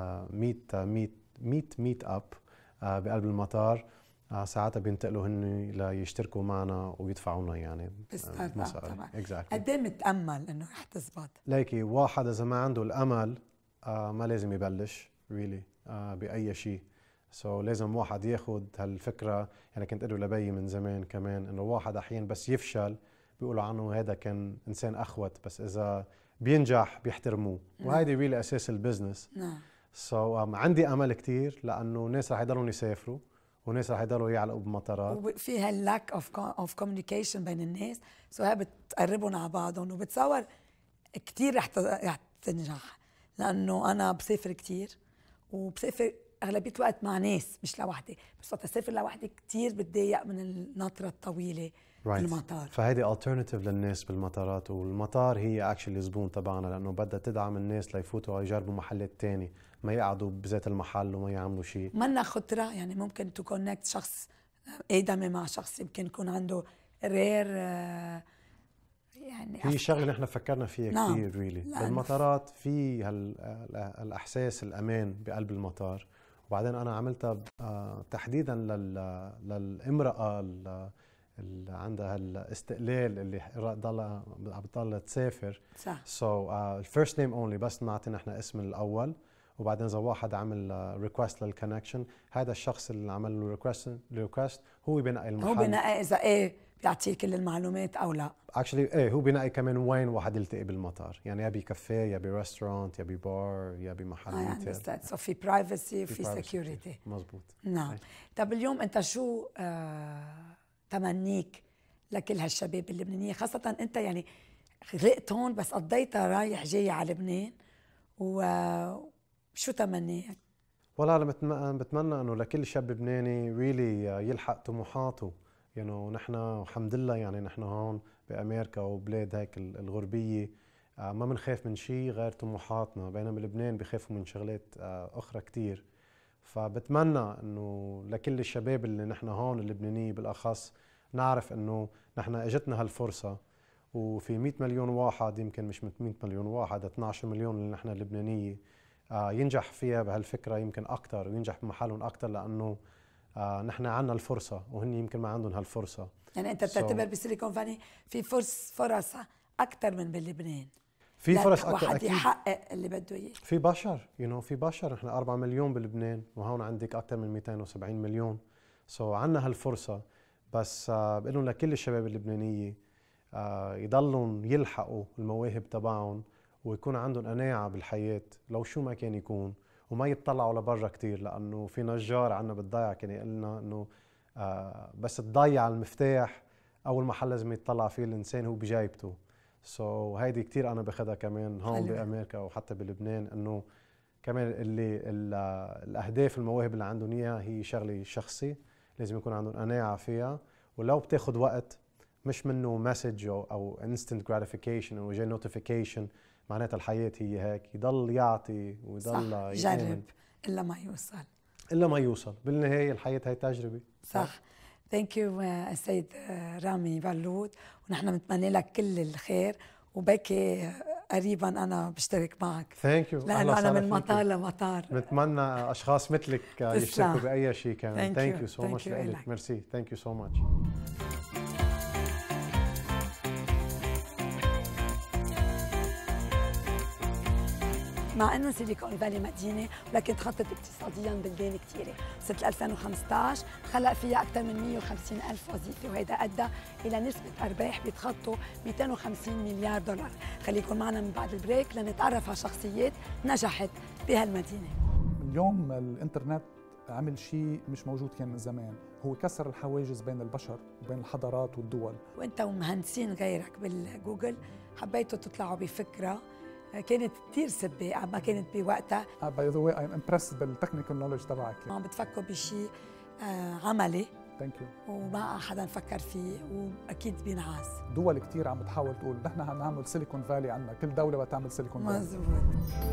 100 ميت اب بقلب المطار. ساعتها بينتقلوا هن ليشتركوا معنا ويدفعوا لنا يعني مصاري. exactly. قد ايه متامل انه رح تزبط؟ ليكي واحد اذا ما عنده الامل ما لازم يبلش ريلي باي شيء. لازم واحد ياخد هالفكره. يعني كنت ادعو لبي من زمان كمان انه واحد احيانا بس يفشل بيقولوا عنه هذا كان انسان اخوت، بس اذا بينجح بيحترموه. وهيدي ريلي اساس البزنس. عندي امل كتير لانه ناس رح يضلوا يسافروا وناس رح يضلوا يعلقوا بمطارات، وفيها اللاك اوف كوميونيكيشن بين الناس، هي بتقربهم على بعضهم. وبتصور كتير رح تنجح، لانه انا بسافر كتير وبسافر اغلبيه الوقت مع ناس مش لوحدي، بس وقت اسافر لوحدي كتير بتضايق من النطره الطويله بالمطار. فهيدي alternative للناس بالمطارات. والمطار هي اكشلي زبون تبعنا لانه بدها تدعم الناس ليفوتوا يجربوا محلات تاني، ما يقعدوا بذات المحل وما يعملوا شيء. منا خطره يعني ممكن تو كونكت شخص ادمي مع شخص يمكن يكون عنده رير يعني هي شغله نحن فكرنا فيها كثير ريلي. بالمطارات في الاحساس الامان بقلب المطار. وبعدين انا عملتها تحديدا للامراه اللي عندها الاستقلال اللي بتضل تسافر. صح. الفيرست نيم اونلي بس نعطي نحن اسم الاول، وبعدين اذا واحد عمل ريكوست للكونكشن هذا الشخص اللي عمل له ريكوست هو بينقي المحل. هو بينقي اذا بيعطيه كل المعلومات او لا. اكشلي هو بينقي كمان وين واحد يلتقي بالمطار، يعني يا بكافيه يا بريستورانت يا ببار يا بمحل ريتيل. سو في برايفسي وفي سكيورتي. مزبوط. نعم. طب اليوم انت شو تمنيك لكل هالشباب اللبنانيين، خاصة انت يعني خلقت هون بس قضيتها رايح جاي على لبنان، وشو تمنيك؟ والله انا بتمنى انه لكل شاب لبناني ريلي يلحق طموحاته. نحن الحمد لله يعني نحن هون بامريكا وبلاد هيك الغربيه ما بنخاف من شيء غير طموحاتنا، بينما بلبنان بخافوا من شغلات اخرى كتير. فبتمنى انه لكل الشباب اللي نحن هون اللبنانيه بالاخص نعرف انه نحن اجتنا هالفرصه، وفي 100 مليون واحد، يمكن مش 100 مليون واحد، 12 مليون اللي نحن اللبنانيه ينجح فيها بهالفكره يمكن اكثر وينجح بمحلهم اكثر، لانه نحن عنا الفرصه وهن يمكن ما عندهم هالفرصه. يعني انت بتعتبر بسيليكون فالي في فرص اكثر من بلبنان؟ في فرص اكثر واحد يحقق اللي بده اياه. في بشر في بشر. نحن 4 مليون بلبنان وهون عندك اكثر من 270 مليون. عنا هالفرصه. بس بقول لهم لكل الشباب اللبنانيه يضلوا يلحقوا المواهب تبعهم ويكون عندهم قناعه بالحياه لو شو ما كان يكون، وما يتطلعوا لبرا كتير، لانه في نجار عنا بتضيع كان يقلنا انه بس تضيع المفتاح اول محل لازم يتطلع فيه الانسان هو بجايبته. سو هيدي كتير انا باخذها كمان هون بامريكا وحتى بلبنان، انه كمان اللي الاهداف المواهب اللي عندهم اياها هي شغله شخصي، لازم يكون عندهم قناعه فيها، ولو بتاخذ وقت مش منه مسج او انستنت جراتيفيكيشن او جاي نوتيفيكيشن، معناتها الحياه هي هيك، يضل يعطي ويضل يجرب الا ما يوصل بالنهايه الحياه هي تجربه. صح. ثانك يو السيد رامي بلود، ونحن بنتمنى لك كل الخير، وبكي قريبا انا بشترك معك. ثانك يو، لانه انا من مطار لمطار. بتمنى اشخاص مثلك يشتركوا باي شيء كمان. ثانك يو سو ماتش لك. ميرسي. ثانك يو سو ماتش. مع انه سيليكون فالي مدينه ولكن تخطط اقتصاديا بلدان كثيره، سنه 2015 خلق فيها اكثر من 150,000 وظيفه، وهذا ادى الى نسبه ارباح بتخطوا 250 مليار دولار. خليكم معنا من بعد البريك لنتعرف على شخصيات نجحت بهالمدينه. اليوم الانترنت عمل شيء مش موجود كان من زمان، هو كسر الحواجز بين البشر وبين الحضارات والدول. وانت ومهندسين غيرك بالجوجل حبيتوا تطلعوا بفكره كانت كثير سباقة، ما كانت بوقتها. باي ذا واي I'm impressed بالتكنيكال نولج تبعك. عم بتفكروا بشيء عملي. ثانك يو. وما حدا فكر فيه وأكيد بينعاز. دول كثير عم بتحاول تقول نحن هنعمل سيليكون فالي عندنا، كل دولة بدها تعمل سيليكون فالي. مزبوط.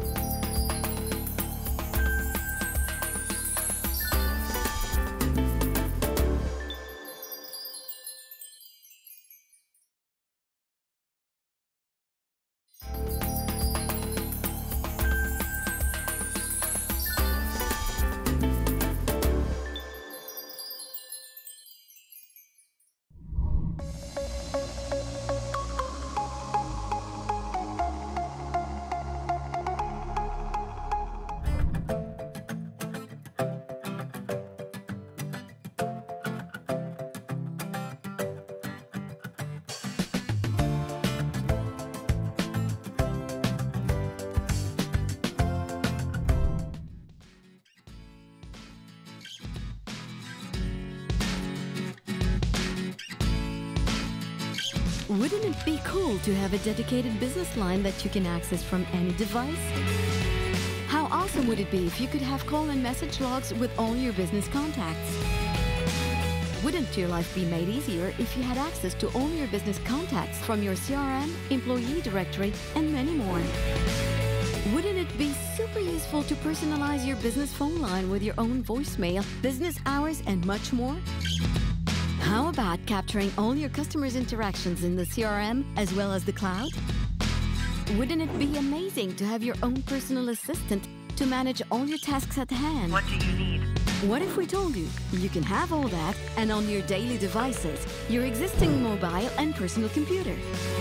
Wouldn't it be cool to have a dedicated business line that you can access from any device? How awesome would it be if you could have call and message logs with all your business contacts? Wouldn't your life be made easier if you had access to all your business contacts from your CRM, employee directory, and many more? Wouldn't it be super useful to personalize your business phone line with your own voicemail, business hours, and much more? How about capturing all your customers' interactions in the CRM as well as the cloud? Wouldn't it be amazing to have your own personal assistant to manage all your tasks at hand? What do you need? What if we told you you can have all that and on your daily devices, your existing mobile and personal computer?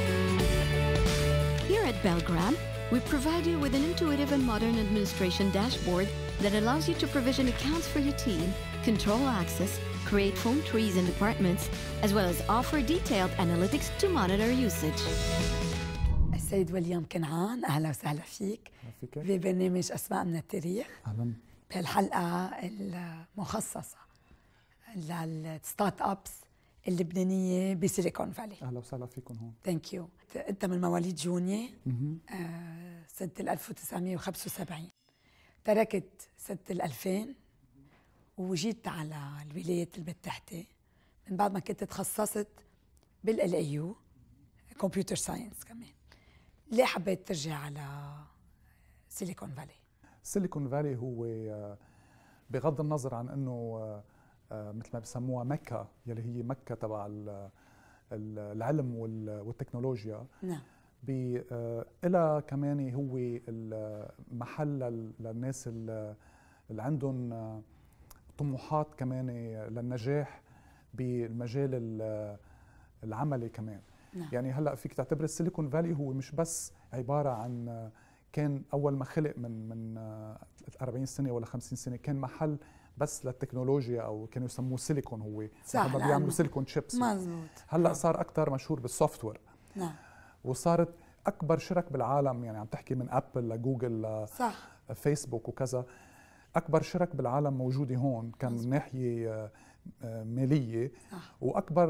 Here at Belgram, we provide you with an intuitive and modern administration dashboard that allows you to provision accounts for your team, control access, create phone trees and departments, as well as offer detailed analytics to monitor usage. السيد ويليام كنعان، أهلا وسهلا فيك ببرنامج أسماء من التاريخ. أهلا. بهالحلقة المخصصة للستارت أبس اللبنانية بسيليكون فالي. أهلا وسهلا فيكم هون. ثانك يو. أنت من مواليد جونيا سنة 1975، تركت سنة 2000 وجيت على الولايات المتحدة من بعد ما كنت تخصصت بالLAU كمبيوتر ساينس كمان. ليه حبيت ترجع على سيليكون فالي؟ سيليكون فالي هو بغض النظر عن انه مثل ما بسموها مكة، يلي هي مكة تبع العلم والتكنولوجيا. نعم. إلى كمان هو المحل للناس اللي عندهم طموحات كمان للنجاح بالمجال العملي كمان. نعم. يعني هلا فيك تعتبر السيليكون فالي هو مش بس عباره عن، كان اول ما خلق من 40 سنه ولا 50 سنه كان محل بس للتكنولوجيا، او كانوا يسموه سيليكون، هو صح، بيعملوا سيليكون شيبس. مزبوط. هلا صار اكثر مشهور بالسوفت وير. نعم. وصارت اكبر شرك بالعالم، يعني عم تحكي من ابل لجوجل لفيسبوك وكذا، اكبر شرك بالعالم موجوده هون كان من ناحيه ماليه. صح. واكبر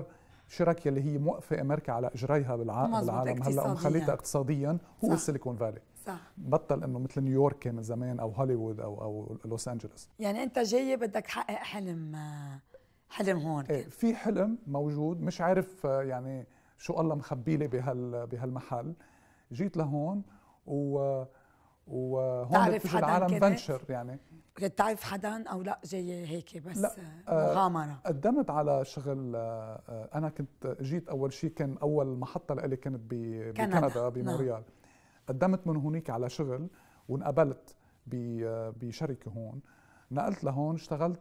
الشركه اللي هي موقفه امريكا على اجريها بالعالم هلا ومخليتها اقتصاديا هو السيليكون فالي. صح. بطل انه مثل نيويورك من زمان او هوليوود او لوس انجلوس. يعني انت جاي بدك تحقق حلم هون. ايه في حلم موجود، مش عارف يعني شو الله مخبي لي بهالمحل. جيت لهون وهون بتجي العالم فنشر. يعني كنت تعرف حدا او لا جاي هيك بس؟ لا مغامره. قدمت على شغل. انا كنت جيت اول شيء، كان اول محطه لي كانت بكندا بمونريال. قدمت من هونيك على شغل وانقبلت بشركه هون. نقلت لهون، اشتغلت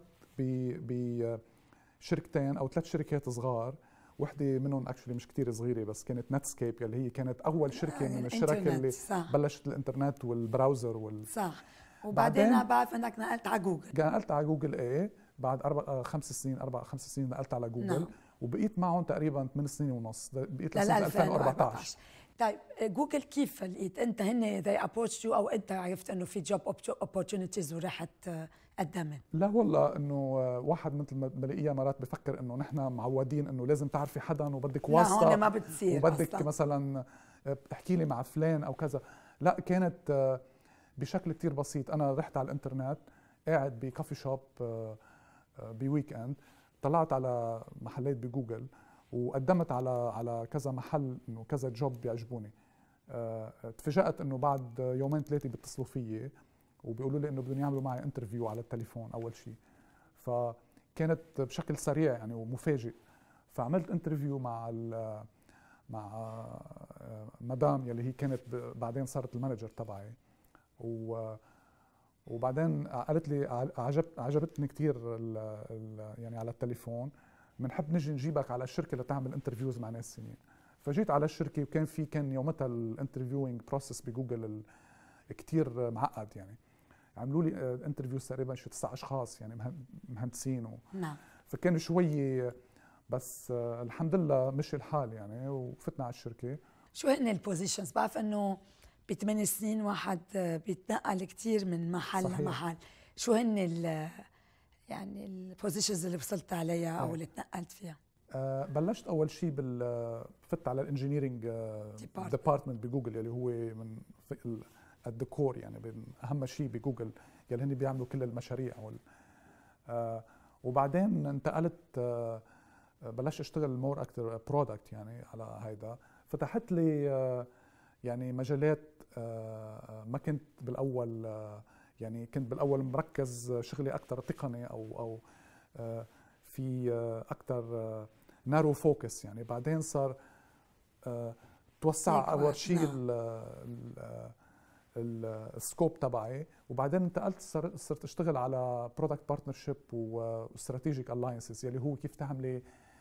بشركتين او 3 شركات صغار. وحده منهم اكشلي مش كتير صغيره، بس كانت نتسكيب اللي هي كانت اول شركه من الشركه اللي صح. بلشت الانترنت والبراوزر صح. وبعدين بعرف انك نقلت على جوجل. نقلت على جوجل. ايه بعد 5 سنين نقلت على جوجل. وبقيت معهم تقريبا 8 سنين ونص، بقيت لسنه 2014. طيب جوجل كيف لقيت انت؟ هن they approached you او انت عرفت انه في job opportunities ورحت قدمت؟ لا والله، انه واحد مثل ما بلاقيها مرات بفكر انه نحن معودين انه لازم تعرفي حدا وبدك واسطه. لا هون ما بتصير وبدك مثلا احكي لي مع فلان او كذا. لا، كانت بشكل كتير بسيط. انا رحت على الانترنت، قاعد بكافي شوب بويك اند، طلعت على محلات بجوجل وقدمت على كذا محل، انه كذا جوب بيعجبوني. تفاجأت انه بعد 2-3 بيتصلوا فيي وبيقولوا لي انه بدهم يعملوا معي انترفيو على التليفون اول شيء. فكانت بشكل سريع يعني ومفاجئ. فعملت انترفيو مع مدام يلي هي كانت بعدين صارت المانجر تبعي. وبعدين قالت لي عجبتني كثير يعني على التليفون، بنحب نجي نجيبك على الشركه لتعمل انترفيوز مع ناس سنين. فجيت على الشركه، وكان كان يومتها الانترفيوينج بروسس بجوجل كثير معقد. يعني عملوا لي انترفيوز تقريبا شو 9 اشخاص يعني مهندسين نعم. فكان شوي، بس الحمد لله مشي الحال يعني وفتنا على الشركه. شو هن البوزيشنز؟ بعرف انه ب8 سنين واحد بيتنقل كثير من محل صحيح. لمحل. شو هن يعني البوزيشنز اللي وصلت عليها او اللي تنقلت فيها؟ بلشت اول شيء فت على الانجينيرنج ديبارتمنت بجوجل، اللي هو من الديكور، يعني اهم شيء بجوجل يلي هن بيعملوا كل المشاريع. وبعدين انتقلت، بلشت اشتغل مور اكثر برودكت يعني على هيدا. فتحت لي يعني مجالات ما كنت بالاول، يعني كنت بالاول مركز شغلي اكثر تقني او في اكثر نارو فوكس. يعني بعدين صار توسع اول شيء السكوب تبعي. وبعدين انتقلت صرت اشتغل على برودكت بارتنرشيب واستراتيجيك الاينسز، يلي هو كيف تعملي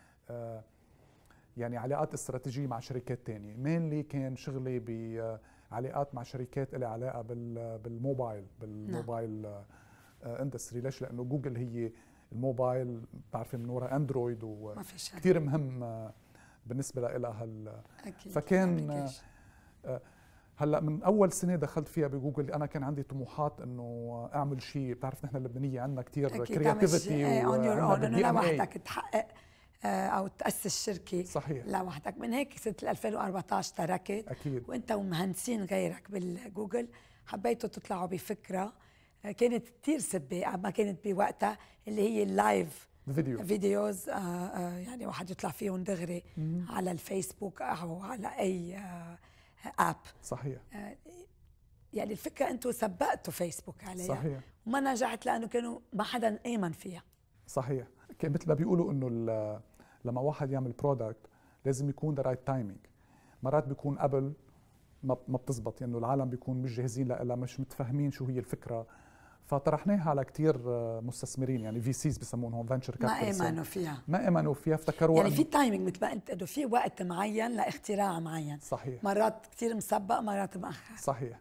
يعني علاقات استراتيجيه مع شركات تانية. مينلي كان شغلي بعلاقات مع شركات لها علاقه بالموبايل اندستري. ليش؟ لانه جوجل هي الموبايل بتعرفي من وراء اندرويد، وكثير مهم بالنسبه لها فكان هلا من اول سنه دخلت فيها بجوجل انا كان عندي طموحات انه اعمل شيء. بتعرف نحن اللبنانيه عندنا كثير كرياتيفيتي انه لوحدك تحقق او تاسس شركه صحيح لوحدك. من هيك سنه 2014 تركت اكيد، وانت ومهندسين غيرك بالجوجل حبيتوا تطلعوا بفكره كانت كثير سباقه، ما كانت بوقتها، اللي هي اللايف فيديوز. يعني واحد يطلع فيهم دغري على الفيسبوك او على اي اب. صحيح. يعني الفكره انتم سبقتوا فيسبوك عليها صحيح، وما نجحت لانه كانوا ما حدا امن فيها. صحيح. كان مثل ما بيقولوا انه لما واحد يعمل برودكت لازم يكون ذا رايت تايمينج. مرات بيكون قبل ما بتزبط، يعني العالم بيكون مش جاهزين لها، مش متفاهمين شو هي الفكره. فطرحناها على كثير مستثمرين، يعني في سيز بسمونهم فينشر كابيتال، ما امنوا فيها افتكروا يعني في تايمينج مثل ما قلت انه في وقت معين لاختراع معين. صحيح. مرات كثير مسبق، مرات مؤخر. صحيح.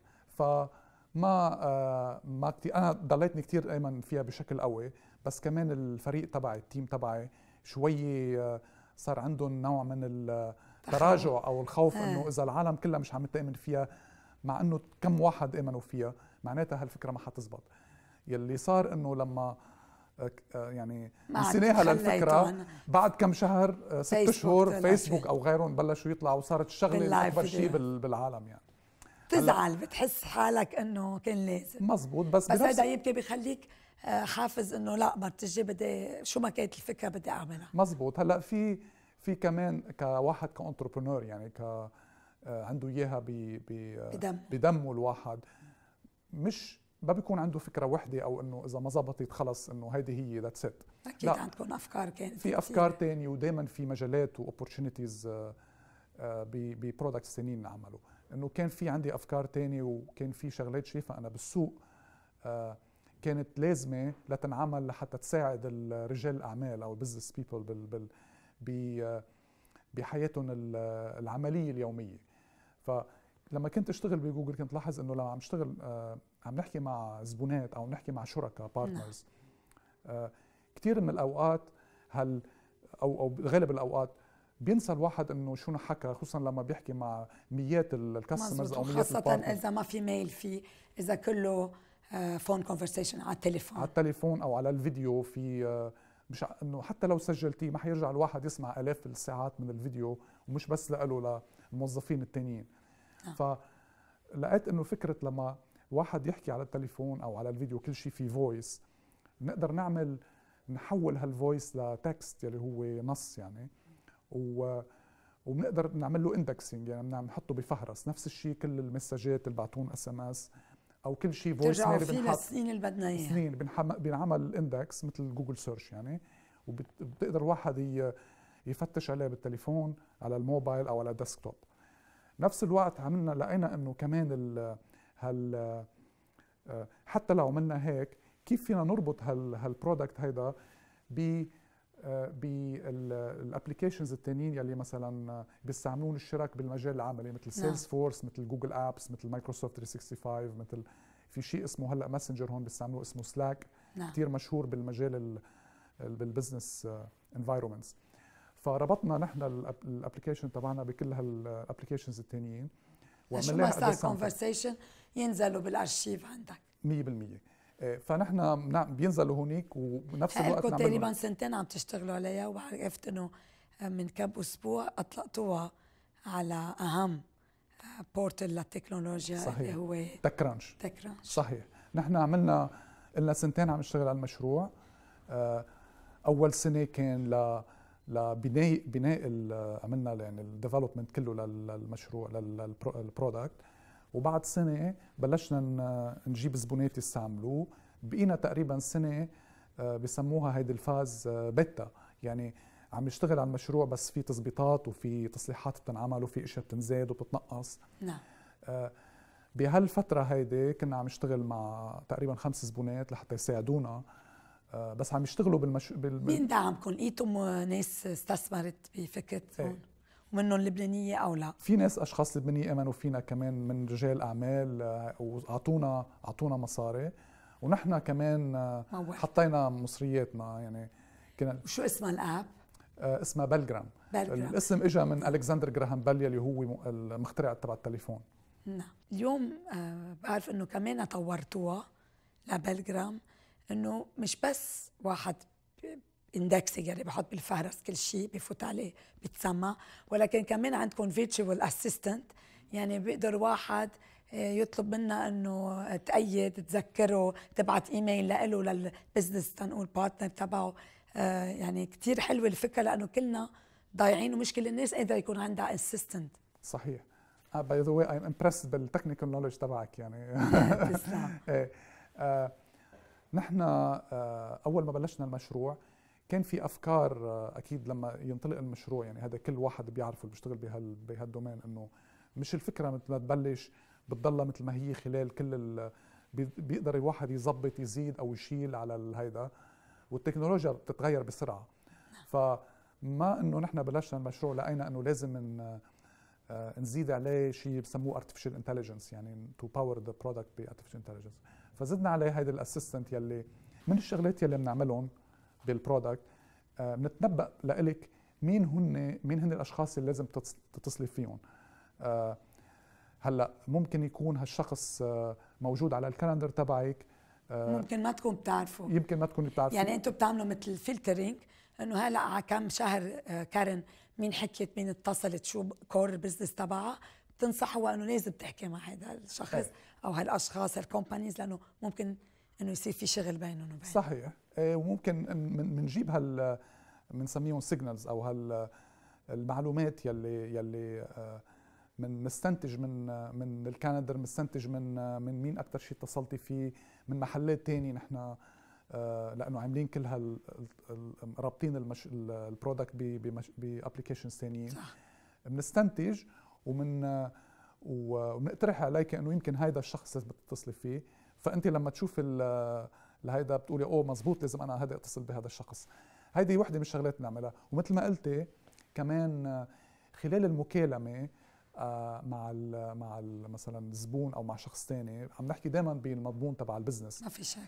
ما كثير، انا ضليتني كثير امن فيها بشكل قوي، بس كمان الفريق تبعي، التيم تبعي شوي صار عندهم نوع من التراجع او الخوف انه اذا العالم كلها مش عم تامن فيها، مع انه كم واحد امنوا فيها، معناتها هالفكره ما حتزبط. يلي صار انه لما يعني نسيناها للفكره. بعد كم شهر 6 شهور فيسبوك او غيرهم بلشوا يطلعوا وصارت الشغله اكبر شيء بالعالم يعني. تزعل بتحس حالك انه كان لازم. مزبوط. بس هذا يمكن بيخليك حافز انه لا مرتجي بدي شو ما كانت الفكره بدي اعملها. مزبوط. هلا في كمان كواحد كانتربرونور يعني عنده اياها بدمه الواحد، مش ما بيكون عنده فكره وحده او انه اذا ما زبطت خلص انه هيدي هي ذاتس ات. اكيد عندكم افكار كانت في افكار ثانيه، ودائما في مجالات واوبورتونيتيز ببرودكتس ثانيين نعمله. انه كان في عندي افكار ثانيه وكان في شغلات شايفها انا بالسوق كانت لازمه لتنعمل لحتى تساعد الرجال الاعمال او البزنس بيبل بحياتهم العمليه اليوميه. فلما كنت اشتغل بجوجل كنت لاحظ انه لما عم اشتغل عم نحكي مع زبونات او نحكي مع شركاء بارتنرز، كثير من الاوقات او غالب الاوقات بينسى الواحد انه شو حكى، خصوصا لما بيحكي مع ميات الكاستمرز او ميات خاصة اذا ما في ميل، في اذا كله فون كونفرسيشن على التليفون او على الفيديو. في مش انه حتى لو سجلتيه ما حيرجع الواحد يسمع الاف الساعات من الفيديو، ومش بس له للموظفين التانيين. فلقيت انه فكره لما واحد يحكي على التليفون او على الفيديو كل شيء في فويس، نقدر نحول هالفويس لتكست يلي هو نص يعني، وبنقدر نعمل له اندكسنج يعني بنحطه بفهرس. نفس الشيء كل المسجات اللي بعتون SMS او كل شيء فويس ميل بنحط السنين اللي بدنا اياها، سنين بينعمل اندكس مثل جوجل سيرش يعني، وبتقدر واحد يفتش عليه بالتليفون على الموبايل او على الديسكتوب. نفس الوقت لقينا انه كمان حتى لو عملنا هيك كيف فينا نربط هالبرودكت هيدا بالابلكيشنز التانيين يلي مثلا بيستعملون الشرك بالمجال العملي، مثل سيلز فورس، مثل جوجل ابس، مثل مايكروسوفت 365، مثل في شيء اسمه هلا ماسنجر هون بيستعملوه اسمه سلاك، كثير مشهور بالمجال بالبزنس انفايرمنتس. فربطنا نحن الابلكيشن تبعنا بكل هالابلكيشنز التانيين، وعملنا لها صار كونفرسيشن ينزلوا بالارشيف عندك 100%. فنحن بينزلوا هونيك، ونفس الوقت كنت تقريبا 2 سنين عم تشتغلوا عليها، وعرفت انه من كم اسبوع اطلقتوها على اهم بورتل للتكنولوجيا. صحيح. اللي هو تكرانش. صحيح. نحن عملنا لنا 2 سنين عم نشتغل على المشروع. اول سنه كان لبناء عملنا يعني الديفلوبمنت كله للمشروع للبرودكت، وبعد سنه بلشنا نجيب زبونات يستعملوه. بقينا تقريبا سنه بسموها هيدي الفاز بيتا، يعني عم نشتغل على المشروع بس في تظبيطات وفي تصليحات بتنعمل وفي اشياء بتنزاد وبتتنقص. نعم. بهالفتره هيدي كنا عم نشتغل مع تقريبا 5 زبونات لحتى يساعدونا، بس عم يشتغلوا مين دعمكم؟ لقيتم ناس استثمرت بفكره هون ومنهم لبنانيه او لا؟ في ناس اشخاص لبنانيه امنوا فينا كمان من رجال اعمال واعطونا مصاري، ونحن كمان حطينا مصرياتنا يعني. شو اسمها الاب؟ اسمها بلجرام. الاسم اجى من الكسندر جراهام بيل اللي هو المخترع تبع التليفون. نعم. اليوم بعرف انه كمان طورتوها لبلجرام، انه مش بس واحد اندكسنج يعني بحط بالفهرس كل شيء بفوت عليه بيتسمى، ولكن كمان عندكم فيرتشوال اسيستنت، يعني بيقدر واحد يطلب منا انه تأيد، تذكره، تبعت ايميل له للبزنس تنقول بارتنر تبعه. يعني كتير حلوه الفكره، لانه كلنا ضايعين ومش كل الناس قادره يكون عندها اسيستنت. صحيح. باي ذا واي ايم امبرسد بالتكنيكال نولج تبعك يعني. تسلم. نحن اول ما بلشنا المشروع كان في افكار. اكيد لما ينطلق المشروع يعني هذا كل واحد بيعرفه اللي بيشتغل بهالدومين، انه مش الفكره مثل ما تبلش بتضلها مثل ما هي خلال كل بيقدر الواحد يظبط يزيد او يشيل على الهيدا، والتكنولوجيا بتتغير بسرعه. فما انه نحن بلشنا المشروع لقينا انه لازم نزيد عليه شيء بسموه artificial intelligence، يعني to power the product ب artificial intelligence. فزدنا عليه هيدا الاسيستنت يلي من الشغلات يلي بنعملهم بالبرودكت بنتنبأ لإلك مين هن الاشخاص اللي لازم تتصلي فيهم. هلا ممكن يكون هالشخص موجود على الكالندر تبعك ممكن ما تكون بتعرفوا، يمكن ما تكونوا بتعرفوا. يعني انتم بتعملوا مثل فلترينج انه هلا على كم شهر كارن مين حكيت مين اتصلت شو كور البزنس تبعها، بتنصحوا انه لازم تحكي مع هذا الشخص او هالاشخاص الكومبانيز لانه ممكن انه يصير في شغل بينهم وبين. صحيح. وممكن بنجيب بنسميهم سيجنالز او المعلومات يلي نستنتج من الكالندر، نستنتج من مين اكثر شيء اتصلتي فيه، من محلات تاني نحن لانه عاملين كل رابطين البرودكت بابلكيشنز ثانيين. بنستنتج وبنقترح عليك انه يمكن هيدا الشخص لازم تتصلي فيه، فانت لما تشوف هيدا بتقولي اوه مزبوط لازم انا هذا اتصل بهذا الشخص. هيدي وحده من الشغلات بنعملها. ومثل ما قلتي كمان خلال المكالمه مع مثلا الزبون او مع شخص ثاني، عم نحكي دائما بالمضمون تبع البزنس، ما في شك.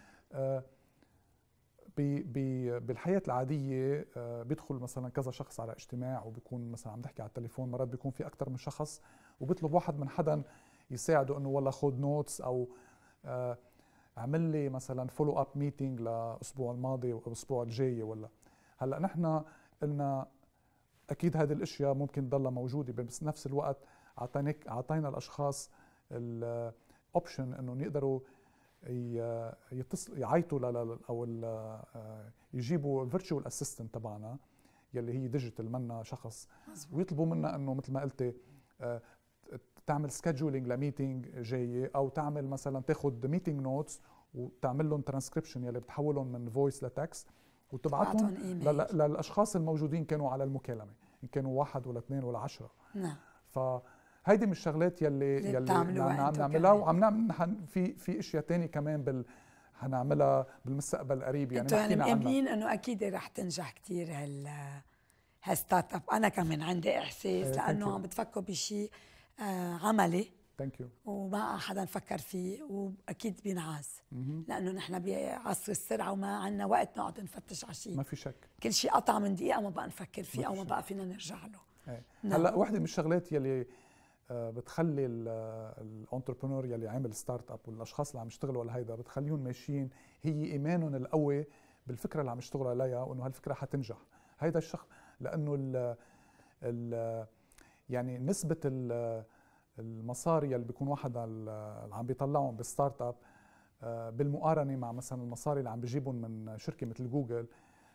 بالحياه العاديه بيدخل مثلا كذا شخص على اجتماع وبيكون مثلا عم نحكي على التليفون، مرات بيكون في اكثر من شخص وبيطلب واحد من حدا يساعده انه والله خذ نوتس او عمل لي مثلا فولو اب ميتينج للاسبوع الماضي والاسبوع الجاي. ولا هلا نحن قلنا اكيد هذه الاشياء ممكن تضلها موجوده، بس نفس الوقت اعطينا الاشخاص الاوبشن انه يقدروا يعيطوا او يجيبوا فيرتشوال اسيستنت تبعنا يلي هي ديجيتال منا شخص، ويطلبوا منا انه مثل ما قلتي تعمل سكادجولينج لميتينج جايه، او تعمل مثلا تاخذ ميتينج نوتس وتعمل لهم ترانسكريبشن يلي بتحولهم من فويس لتكست وتبعتهم للاشخاص الموجودين كانوا على المكالمه، ان كانوا 1 ولا 2 ولا 10. نعم. فهيدي من الشغلات يلي عم نعملها، وعم نعمل في اشياء ثانيه كمان حنعملها بالمستقبل القريب. يعني يعني مقبلين انه اكيد رح تنجح كثير هالستارت اب. انا كمان عندي احساس لانه عم بتفكروا بشيء عملي. ثانك يو. وما حدا فكر فيه واكيد بينعاز، لانه نحن بعصر السرعه وما عندنا وقت نقعد نفتش على شيء. ما في شك. كل شيء قطع من دقيقه ما بقى نفكر فيه او ما بقى فينا نرجع له. هلا وحده من الشغلات يلي بتخلي الانتربرونور يلي عامل ستارت اب والاشخاص اللي عم يشتغلوا على هيدا بتخليهم ماشيين هي ايمانهم القوي بالفكره اللي عم يشتغلوا عليها وانه هالفكره حتنجح. هيدا الشخص لانه يعني نسبه المصاري اللي بيكون واحد اللي عم بيطلعهم بالستارت اب بالمقارنه مع مثلا المصاري اللي عم بيجيبهم من شركه مثل جوجل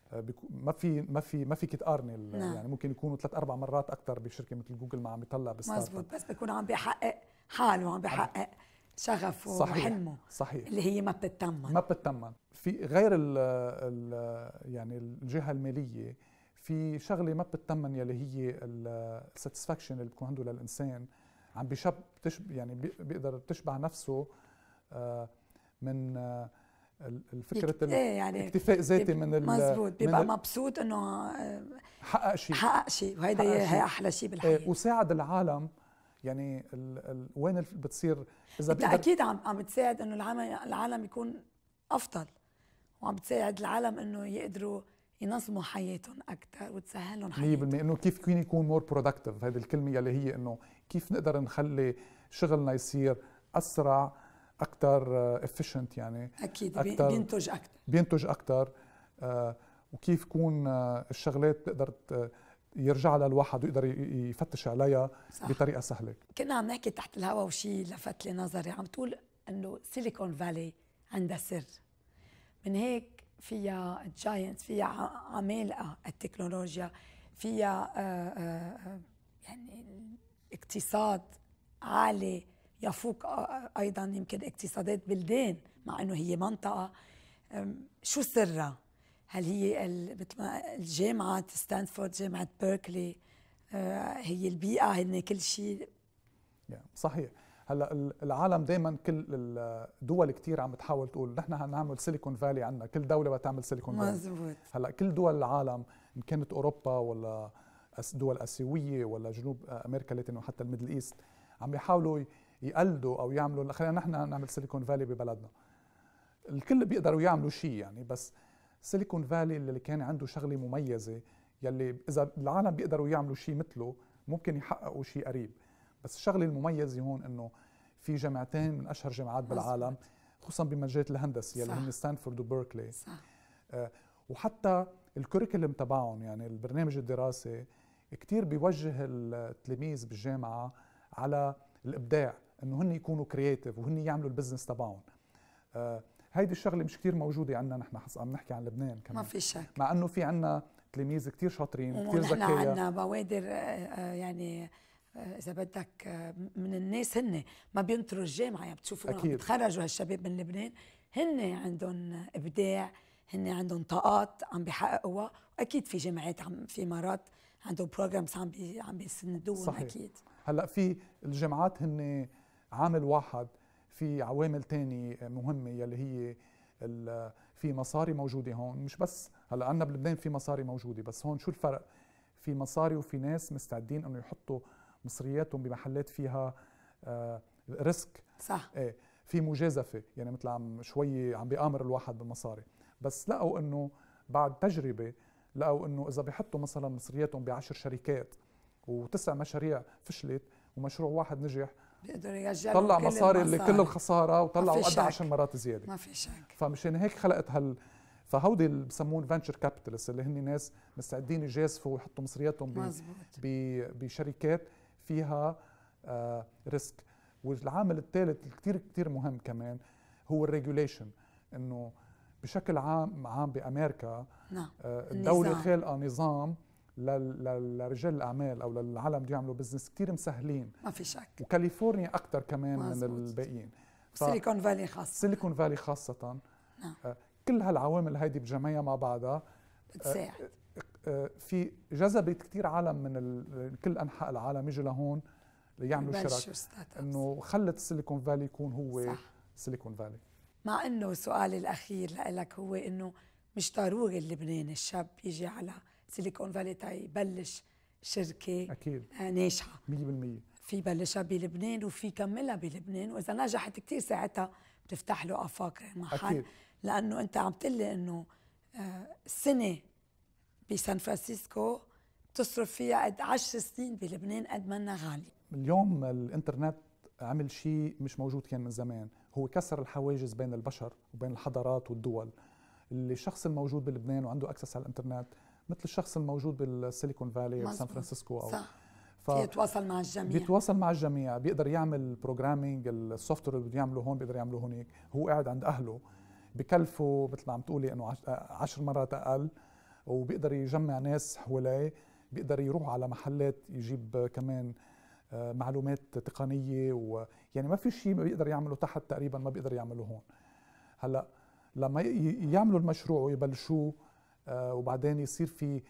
ما فيك تقارني. يعني ممكن يكونوا 3-4 مرات اكثر بشركه مثل جوجل ما عم يطلع بالستارت اب. مزبوط، بس بيكون عم بيحقق حاله وعم بيحقق شغفه وحلمه. صحيح. اللي هي ما بتتمن. في غير يعني الجهه الماليه في شغله ما بتتمن يلي هي الساتسفاكشن اللي بتكون عنده للانسان، عم يعني بيقدر تشبع نفسه من الفكرة يعني الاكتفاء ذاتي من مزبوط، بيبقى مبسوط انه حقق شيء وهيدا هي احلى شيء بالحياه. وساعد العالم. يعني وين بتصير اذا انت اكيد عم بتساعد انه العالم يكون افضل، وعم بتساعد العالم انه يقدروا ينظموا حياتهم اكثر وتسهلهم حياتهم 100%. انه كيف يكون مور برودكتيف، هذه الكلمه اللي هي انه كيف نقدر نخلي شغلنا يصير اسرع اكثر efficient. يعني اكيد بينتج اكثر وكيف يكون الشغلات بتقدر يرجع لها الواحد ويقدر يفتش عليها بطريقه سهله. كنا عم نحكي تحت الهواء وشيء لفت لي نظري، عم تقول انه سيليكون فالي عندها سر، من هيك فيها جاينت، فيها عمالقه التكنولوجيا، فيها يعني اقتصاد عالي يفوق ايضا يمكن اقتصادات بلدان، مع انه هي منطقه. شو سرها؟ هل هي مثل ما الجامعه ستانفورد، جامعه بيركلي، هي البيئه، هن كل شيء؟ صحيح. هلا العالم دائما كل الدول كثير عم بتحاول تقول نحن هنعمل سيليكون فالي، عندنا كل دوله بتعمل سيليكون فالي. مزبوط. هلا كل دول العالم ان كانت اوروبا ولا دول اسيويه ولا جنوب امريكا اللاتينيه وحتى الميدل ايست عم بيحاولوا يقلدوا او يعملوا خلينا نحن نعمل سيليكون فالي ببلدنا. الكل بيقدروا يعملوا شيء يعني، بس سيليكون فالي اللي كان عنده شغله مميزه يلي اذا العالم بيقدروا يعملوا شيء مثله ممكن يحققوا شيء قريب. بس الشغله المميزه هون انه في جامعتين من اشهر جامعات بالعالم خصوصا بمجالات الهندسيه اللي هن ستانفورد وبيركلي. صح. وحتى الكوريكولم تبعهم، يعني البرنامج الدراسي كتير بيوجه التلاميذ بالجامعه على الابداع، انه هن يكونوا كرييتيف وهن يعملوا البزنس تبعهم. هيدي الشغله مش كتير موجوده عندنا نحن، عم نحكي عن لبنان كمان، ما في شك، مع انه في عندنا تلاميذ كتير شاطرين كتير ذكيه. ونحن عندنا بوادر يعني اذا بدك من الناس هن ما بينطروا الجامعه، يعني بتشوفوا بتخرجوا هالشباب من لبنان هن عندهم ابداع، هن عندهم طاقات عم بيحققوها، واكيد في جامعات في امارات عندهم بروجرامز عم بيسندوهم. اكيد هلا في الجامعات هن عامل واحد، في عوامل تاني مهمه يلي هي في مصاري موجوده هون. مش بس هلا عندنا بلبنان في مصاري موجوده، بس هون شو الفرق؟ في مصاري وفي ناس مستعدين انه يحطوا مصرياتهم بمحلات فيها ريسك. صح. ايه، في مجازفه، يعني مثل عم شوي عم بيآمر الواحد بالمصاري، بس لقوا انه بعد تجربه لقوا انه اذا بيحطوا مثلا مصرياتهم ب10 شركات و9 مشاريع فشلت ومشروع واحد نجح، بيقدروا يرجعوا طلع مصاري اللي كل الخساره وطلعوا قد 10 مرات زياده. ما في شك. فمشان هيك خلقت فهودي اللي بسمون فينتشر كابيتالست، اللي هن ناس مستعدين يجازفوا ويحطوا مصرياتهم بشركات فيها ريسك. والعامل الثالث الكتير كتير مهم كمان هو الريجوليشن، انه بشكل عام بامريكا الدوله خالقه نظام لرجال الاعمال او للعالم بده يعملوا بزنس كثير مسهلين. ما في شك. وكاليفورنيا اكثر كمان من الباقيين. سيليكون فالي خاصه. سيليكون فالي خاصه. كل هالعوامل هيدي بجمعها مع بعضها بتساعد. في جذبت كثير عالم من كل انحاء العالم يجوا لهون ليعملوا شرك، انه خلت السيليكون فالي يكون هو صح. سيليكون فالي. مع انه سؤالي الاخير لك هو انه مش ضروري اللبناني الشاب يجي على سيليكون فالي يبلش شركه اكيد ناجحه 100%. في بلشها بلبنان وفي كملها بلبنان، واذا نجحت كثير ساعتها بتفتح له افاق محل. أكيد. لانه انت عم تقول لي انه السنه بسان فرانسيسكو بتصرف فيها قد 10 سنين بلبنان قد ما انها غاليه. اليوم الانترنت عمل شيء مش موجود كان من زمان، هو كسر الحواجز بين البشر وبين الحضارات والدول. اللي الشخص الموجود بلبنان وعنده اكسس على الانترنت مثل الشخص الموجود بالسيليكون فالي بسان فرانسيسكو او صح. بيتواصل مع الجميع، بيتواصل مع الجميع، بيقدر يعمل بروجرامينج، السوفت وير اللي بده يعمله هون بيقدر يعمله هونيك، هو قاعد عند اهله، بكلفه مثل ما عم تقولي انه 10 مرات اقل، وبيقدر يجمع ناس حواليه، بيقدر يروح على محلات يجيب كمان معلومات تقنيه، ويعني ما في شيء ما بيقدر يعمله تحت تقريبا ما بيقدر يعمله هون. هلا لما يعملوا المشروع ويبلشوه وبعدين يصير في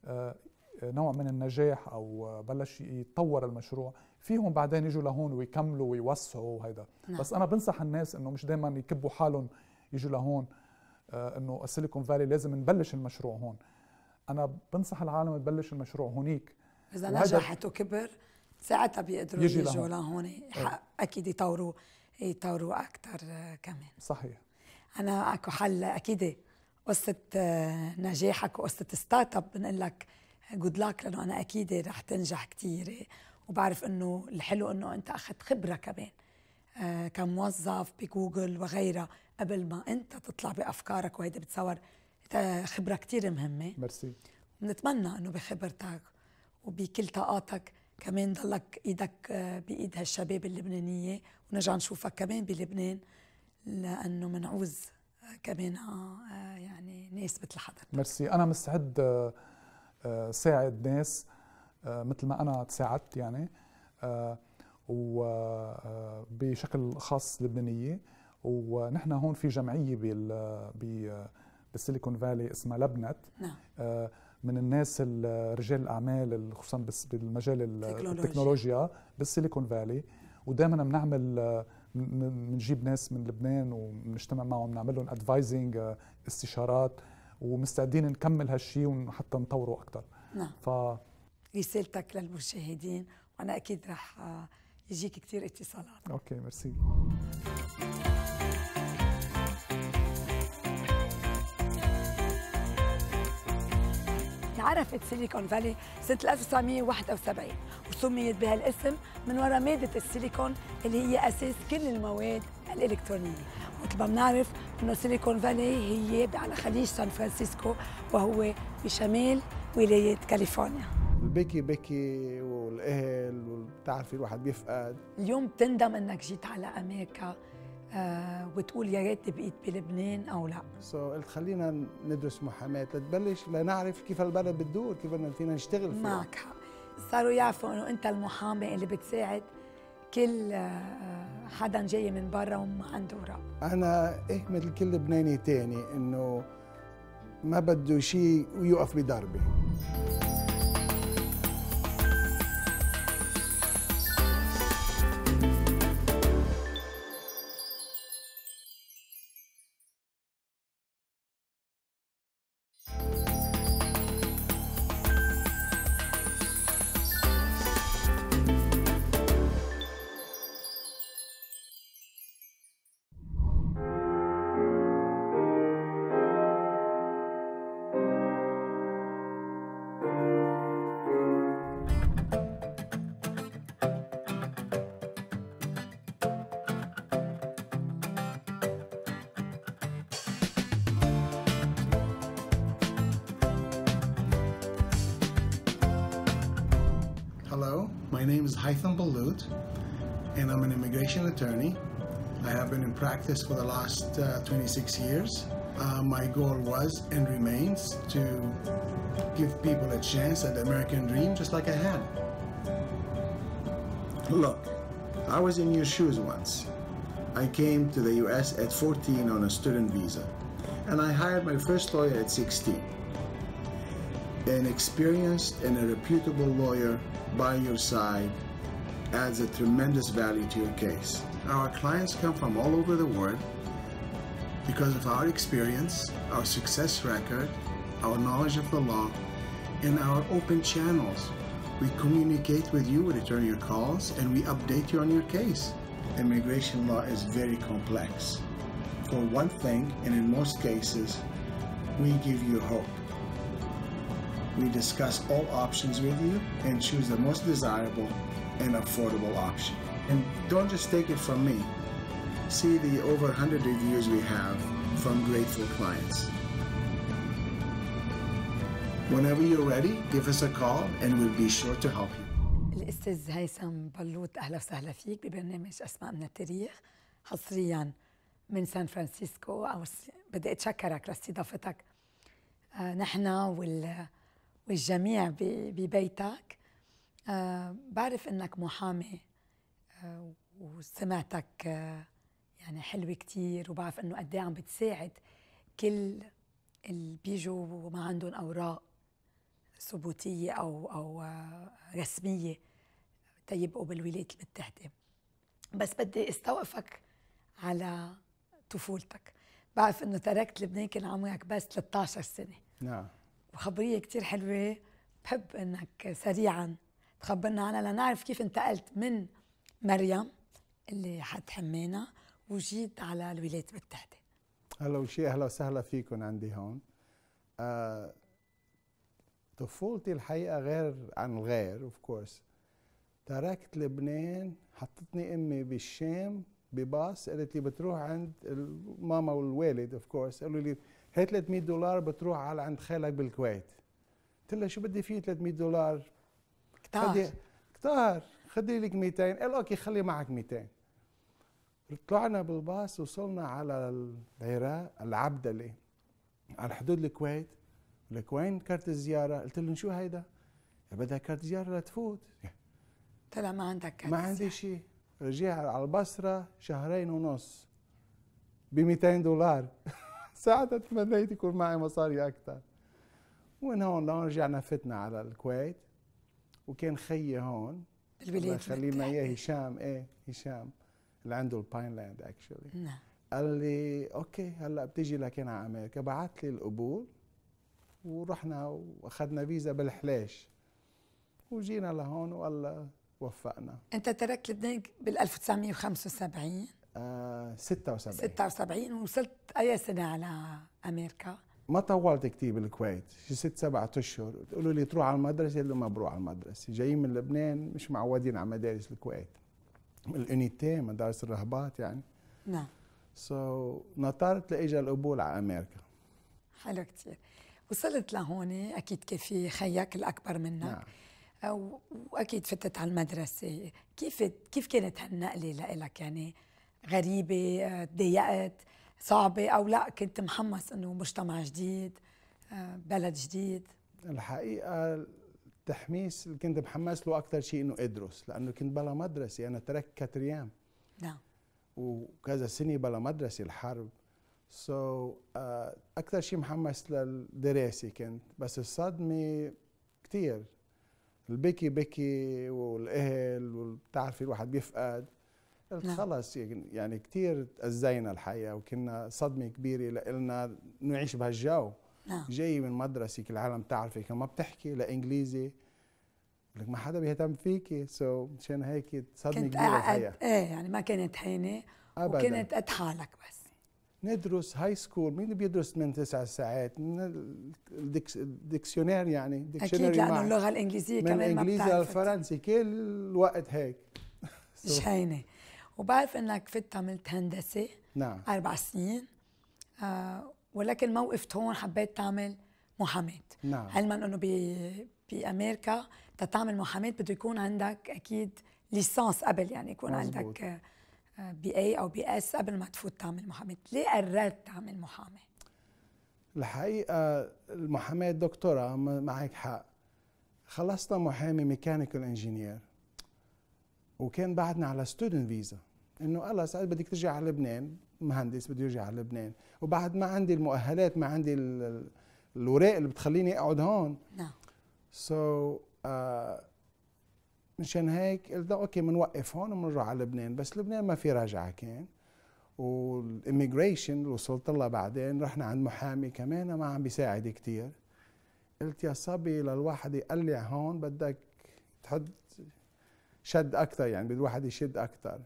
نوع من النجاح او بلش يتطور المشروع، فيهم بعدين يجوا لهون ويكملوا ويوسعوا وهيدا. بس انا بنصح الناس انه مش دائما يكبوا حالهم يجوا لهون، انه السيليكون فالي لازم نبلش المشروع هون. انا بنصح العالم تبلش المشروع هونيك، اذا نجحت وكبر ساعتها بيقدروا يجوا لهون اكيد يطوروا اكثر كمان. صحيح. انا اكو حل اكيد قصه نجاحك وقصه ستارت اب بنقول لك جود لاك، لانه انا اكيد رح تنجح كثير، وبعرف انه الحلو انه انت اخذت خبره كمان كموظف بجوجل وغيرها قبل ما انت تطلع بافكارك، وهيدا بتصور خبره كثير مهمه. ميرسي. بنتمنى انه بخبرتك وبكل طاقاتك كمان ضلك ايدك بايد هالشباب اللبنانيه، ونرجع نشوفك كمان بلبنان، لانه منعوز كمان يعني ناس مثل حضرتك. ميرسي. انا مستعد ساعد ناس مثل ما انا تساعدت، يعني وبشكل خاص لبنانيه. ونحن هون في جمعيه بالسيليكون فالي اسمها لبنت. نعم. من الناس رجال الاعمال خصوصا بالمجال التكنولوجيا بالسيليكون فالي، ودائما بنعمل بنجيب ناس من لبنان وبنجتمع معهم، بنعمل لهم ادفايزنج، استشارات، ومستعدين نكمل هالشيء وحتى نطوره اكثر. نعم. رسالتك للمشاهدين، وانا اكيد رح يجيك كثير اتصالات. اوكي ميرسي. انعرفت سيليكون فالي سنة 1971 وسميت بهالاسم من وراء مادة السيليكون اللي هي أساس كل المواد الإلكترونية، مثل ما بنعرف انه سيليكون فالي هي على خليج سان فرانسيسكو، وهو بشمال ولاية كاليفورنيا. البكي والاهل وبتعرفي الواحد بيفقد. اليوم بتندم انك جيت على امريكا وتقول يا ريت بقيت بلبنان او لا؟ قلت خلينا ندرس محاماة لتبلش لنعرف كيف البلد بتدور، كيف فينا نشتغل فيها. معك حق. صاروا يعرفوا انه انت المحامي اللي بتساعد كل حدا جاي من برا وما عنده رأي. انا مثل كل لبناني تاني انه ما بده شيء ويوقف بضربه. Hello, my name is Haitham Balut, and I'm an immigration attorney. I have been in practice for the last 26 years. My goal was and remains to give people a chance at the American dream just like I had. Look, I was in your shoes once. I came to the U.S. at 14 on a student visa, and I hired my first lawyer at 16. An experienced and a reputable lawyer by your side adds a tremendous value to your case. Our clients come from all over the world because of our experience, our success record, our knowledge of the law, and our open channels. We communicate with you, we return your calls, and we update you on your case. Immigration law is very complex. For one thing, and in most cases, we give you hope. We discuss all options with you and choose the most desirable and affordable option. And don't just take it from me. See the over 100 reviews we have from grateful clients. Whenever you're ready, give us a call and we'll be sure to help you. الأستاذ هيثم بلوط، أهلا وسهلا فيك ببرنامج أسماء من التاريخ حصريا من سان فرانسيسكو. بدي أتشكرك لاستضافتك نحن والجميع ببيتك. بعرف أنك محامي وسمعتك يعني حلوة كتير، وبعرف أنه قد ايه عم بتساعد كل اللي بيجوا وما عندهم أوراق ثبوتية أو رسمية تيبقوا بالولايات المتحدة. بس بدي استوقفك على طفولتك. بعرف أنه تركت لبنان كان عمرك بس 13 سنة. نعم. وخبرية كتير حلوة، بحب أنك سريعا تخبرنا عنها لنعرف كيف انتقلت من مريم اللي حد حمانا وجيت على الولايات المتحدة. أول شيء أهلا وسهلا فيكم عندي هون. طفولتي الحقيقة غير عن الغير اوف كورس. تركت لبنان، حطتني أمي بالشام بباص، قالت لي بتروح عند الماما والوالد اوف كورس، قالوا لي هي $300 بتروح على عند خالك بالكويت. قلت لها شو بدي فيه $300؟ كتار، خدي لك 200. قال اوكي خلي معك 200. طلعنا بالباص وصلنا على العراق العبدلة على حدود الكويت. لك وين كارت الزيارة؟ قلت لهم شو هيدا؟ بدها كارت زيارة لتفوت. طلع ما عندك كارت؟ ما عندي شيء. رجعت على البصرة 2.5 شهر ب$200. ساعتها تمنيت يكون معي مصاري أكثر. ومن هون لهون رجعنا فتنا على الكويت، وكان خيي هون بالولايات خلي لنا اياه هشام. هشام اللي عنده الباين لاند اكشولي. نعم. قال لي اوكي هلا بتجي لكن على امريكا. بعت لي القبول ورحنا واخذنا فيزا بالحلاش وجينا لهون والله وفقنا. انت تركت لبنان بال 1975؟ 76. ووصلت اي سنه على امريكا؟ ما طولت كتير بالكويت، شي 6-7 أشهر. تقولوا لي تروح على المدرسة؟ قلت ما بروح على المدرسة، جايين من لبنان مش معودين على مدارس الكويت، الأونيتي مدارس الرهبات يعني. نعم. نطرت لإجا القبول على أمريكا. حلو كتير. وصلت لهون أكيد كيف خيك الأكبر منك. نعم. وأكيد فتت على المدرسة. كيف كانت هالنقلة لإلك؟ يعني غريبة، تضايقت، صعبة، أو لا كنت محمس إنه مجتمع جديد، بلد جديد؟ الحقيقة التحميس اللي كنت محمس له أكثر شيء إنه أدرس، لأنه كنت بلا مدرسة. أنا تركت 4 أيام. نعم. وكذا سنة بلا مدرسة، الحرب. أكثر شيء محمس للدراسة كنت، بس الصدمة كتير. البكي والأهل، وبتعرفي الواحد بيفقد. قلت خلص يعني كتير تأذينا الحقيقة، وكنا صدمة كبيرة لنا نعيش بهالجو. جاي من مدرسة كل العالم تعرفك ما بتحكي لا إنجليزي، لك ما حدا بيهتم فيكي. مشان هيك صدمة كبيرة الحقيقة. يعني ما كانت هينة أبداً. وكانت قد حالك بس ندرس هاي سكول. مين اللي بيدرس من 9 ساعات؟ من الديكسيونير، يعني ديكشنري. أكيد لأنه اللغة الإنجليزية كمان ما بتعرف. من الإنجليزي للفرنسي كل الوقت هيك. مش هينة. وبعرف إنك فت عملت هندسة. نعم. 4 سنين. ولكن ما وقفت هون، حبيت تعمل محاماة. نعم. علما إنه بأمريكا تتعمل محاماة بده يكون عندك أكيد ليسانس قبل، يعني يكون مزبوط. عندك B.A أو B.S قبل ما تفوت تعمل محاماة. ليه قررت تعمل محاماة؟ الحقيقة المحاماة دكتورة، معك حق. خلصنا محامي ميكانيكال انجينير، وكان بعدنا على ستودنت فيزا، انه خلص بدك ترجع على لبنان، مهندس بده يرجع على لبنان، وبعد ما عندي المؤهلات، ما عندي الوراق اللي بتخليني اقعد هون. نعم. مشان هيك قلت اوكي بنوقف هون وبنروح على لبنان. بس لبنان ما في رجعه كان، والإميجريشن وصلت لها بعدين. رحنا عند محامي كمان ما عم بيساعد كتير. قلت يا صبي للواحد يقلع هون بدك تحط شد أكثر، يعني الواحد يشد أكثر.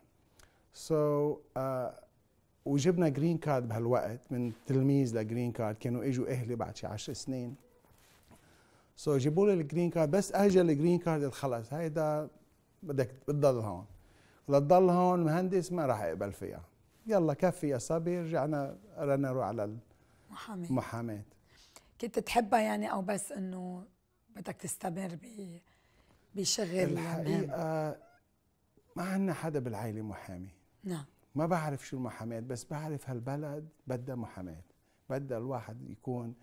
وجبنا جرين كارد بهالوقت، من تلميذ لجرين كارد. كانوا اجوا أهلي بعد شي 10 سنين. جيبوا لي الجرين كارد، بس اجى الجرين كارد خلص هيدا بدك تضل هون. لتضل هون مهندس ما راح اقبل فيها. يلا كفي يا صبي، رجعنا قررنا نروح على المحاماة. كنت تحبها يعني، او بس انه بدك تستمر بشغل؟ الحقيقة ما عندنا حدا بالعائلة محامي. نعم. ما بعرف شو المحاماة، بس بعرف هالبلد بدها محاماة، بدها الواحد يكون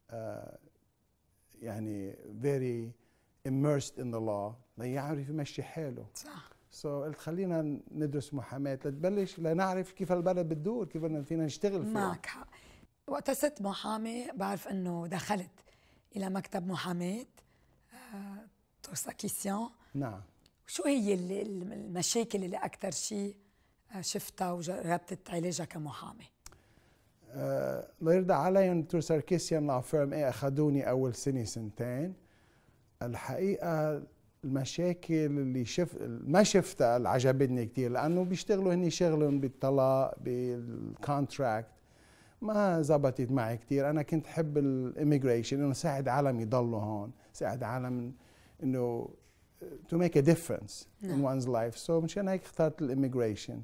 يعني very immersed in the law ليعرف يمشي حاله. صح. قلت خلينا ندرس محاماة لتبلش لنعرف كيف البلد بتدور، كيف فينا نشتغل فيها. معك حق. وقت صرت محامي بعرف انه دخلت الى مكتب محاماة تورساكيسيون. نعم. شو هي المشاكل اللي اكثر شيء شفتها وجربت تعالجها كمحامي؟ الله يرضى عليهم تورساكيسيون لا فيرم اخذوني اول سنة سنتين. الحقيقة المشاكل اللي ما شفتها اللي عجبتني كثير، لانه بيشتغلوا هني شغلهم بالطلاق بالكونتراكت، ما زبطت معي كثير. انا كنت حب الاميجريشن، انه ساعد عالم يضلوا هون، ساعد عالم انه to make a difference in one's life. مشان هيك اخترت الاميجريشن.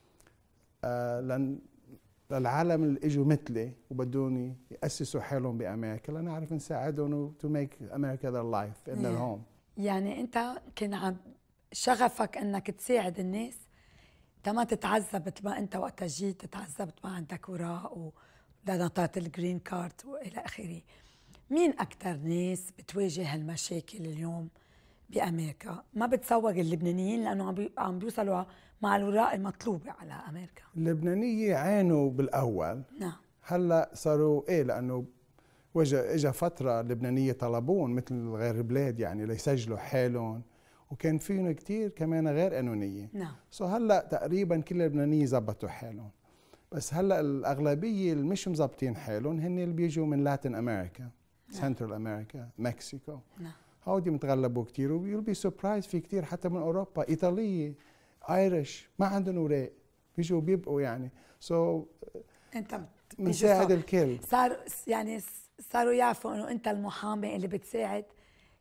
لان للعالم اللي اجوا مثلي وبدوني يأسسوا حالهم بأمريكا، لأنا أعرف نساعدهم to make America their life and their home. يعني أنت كان عم شغفك أنك تساعد الناس، ما تتعذبت ما أنت وقت جيت تتعذبت ما عندك وراء ولنطات الجرين كارد وإلى آخره. مين أكتر ناس بتواجه هالمشاكل اليوم بأمريكا؟ ما بتصور اللبنانيين لأنه عم بيوصلوا مع الوراء المطلوبة على أمريكا. اللبنانية عانوا بالأول. نعم. هلأ صاروا لأنه إجا فترة اللبنانية طلبون مثل غير البلاد، يعني ليسجلوا حالهم، وكان فيهم كتير كمان غير قانونية. نعم. هلأ تقريبا كل اللبنانية زبطوا حالهم. بس هلأ الأغلبية اللي مش مزبطين حالهم هن اللي بيجوا من لاتين أمريكا، سنترال أمريكا، مكسيكو. نعم. هودي متغلبوا كتير، ويل بي سربرايز في كتير حتى من أوروبا، إيطالية، ايرش ما عندهم وراق، بيجوا بيبقوا يعني انت بنساعد الكل. صاروا يعرفوا انه انت المحامي اللي بتساعد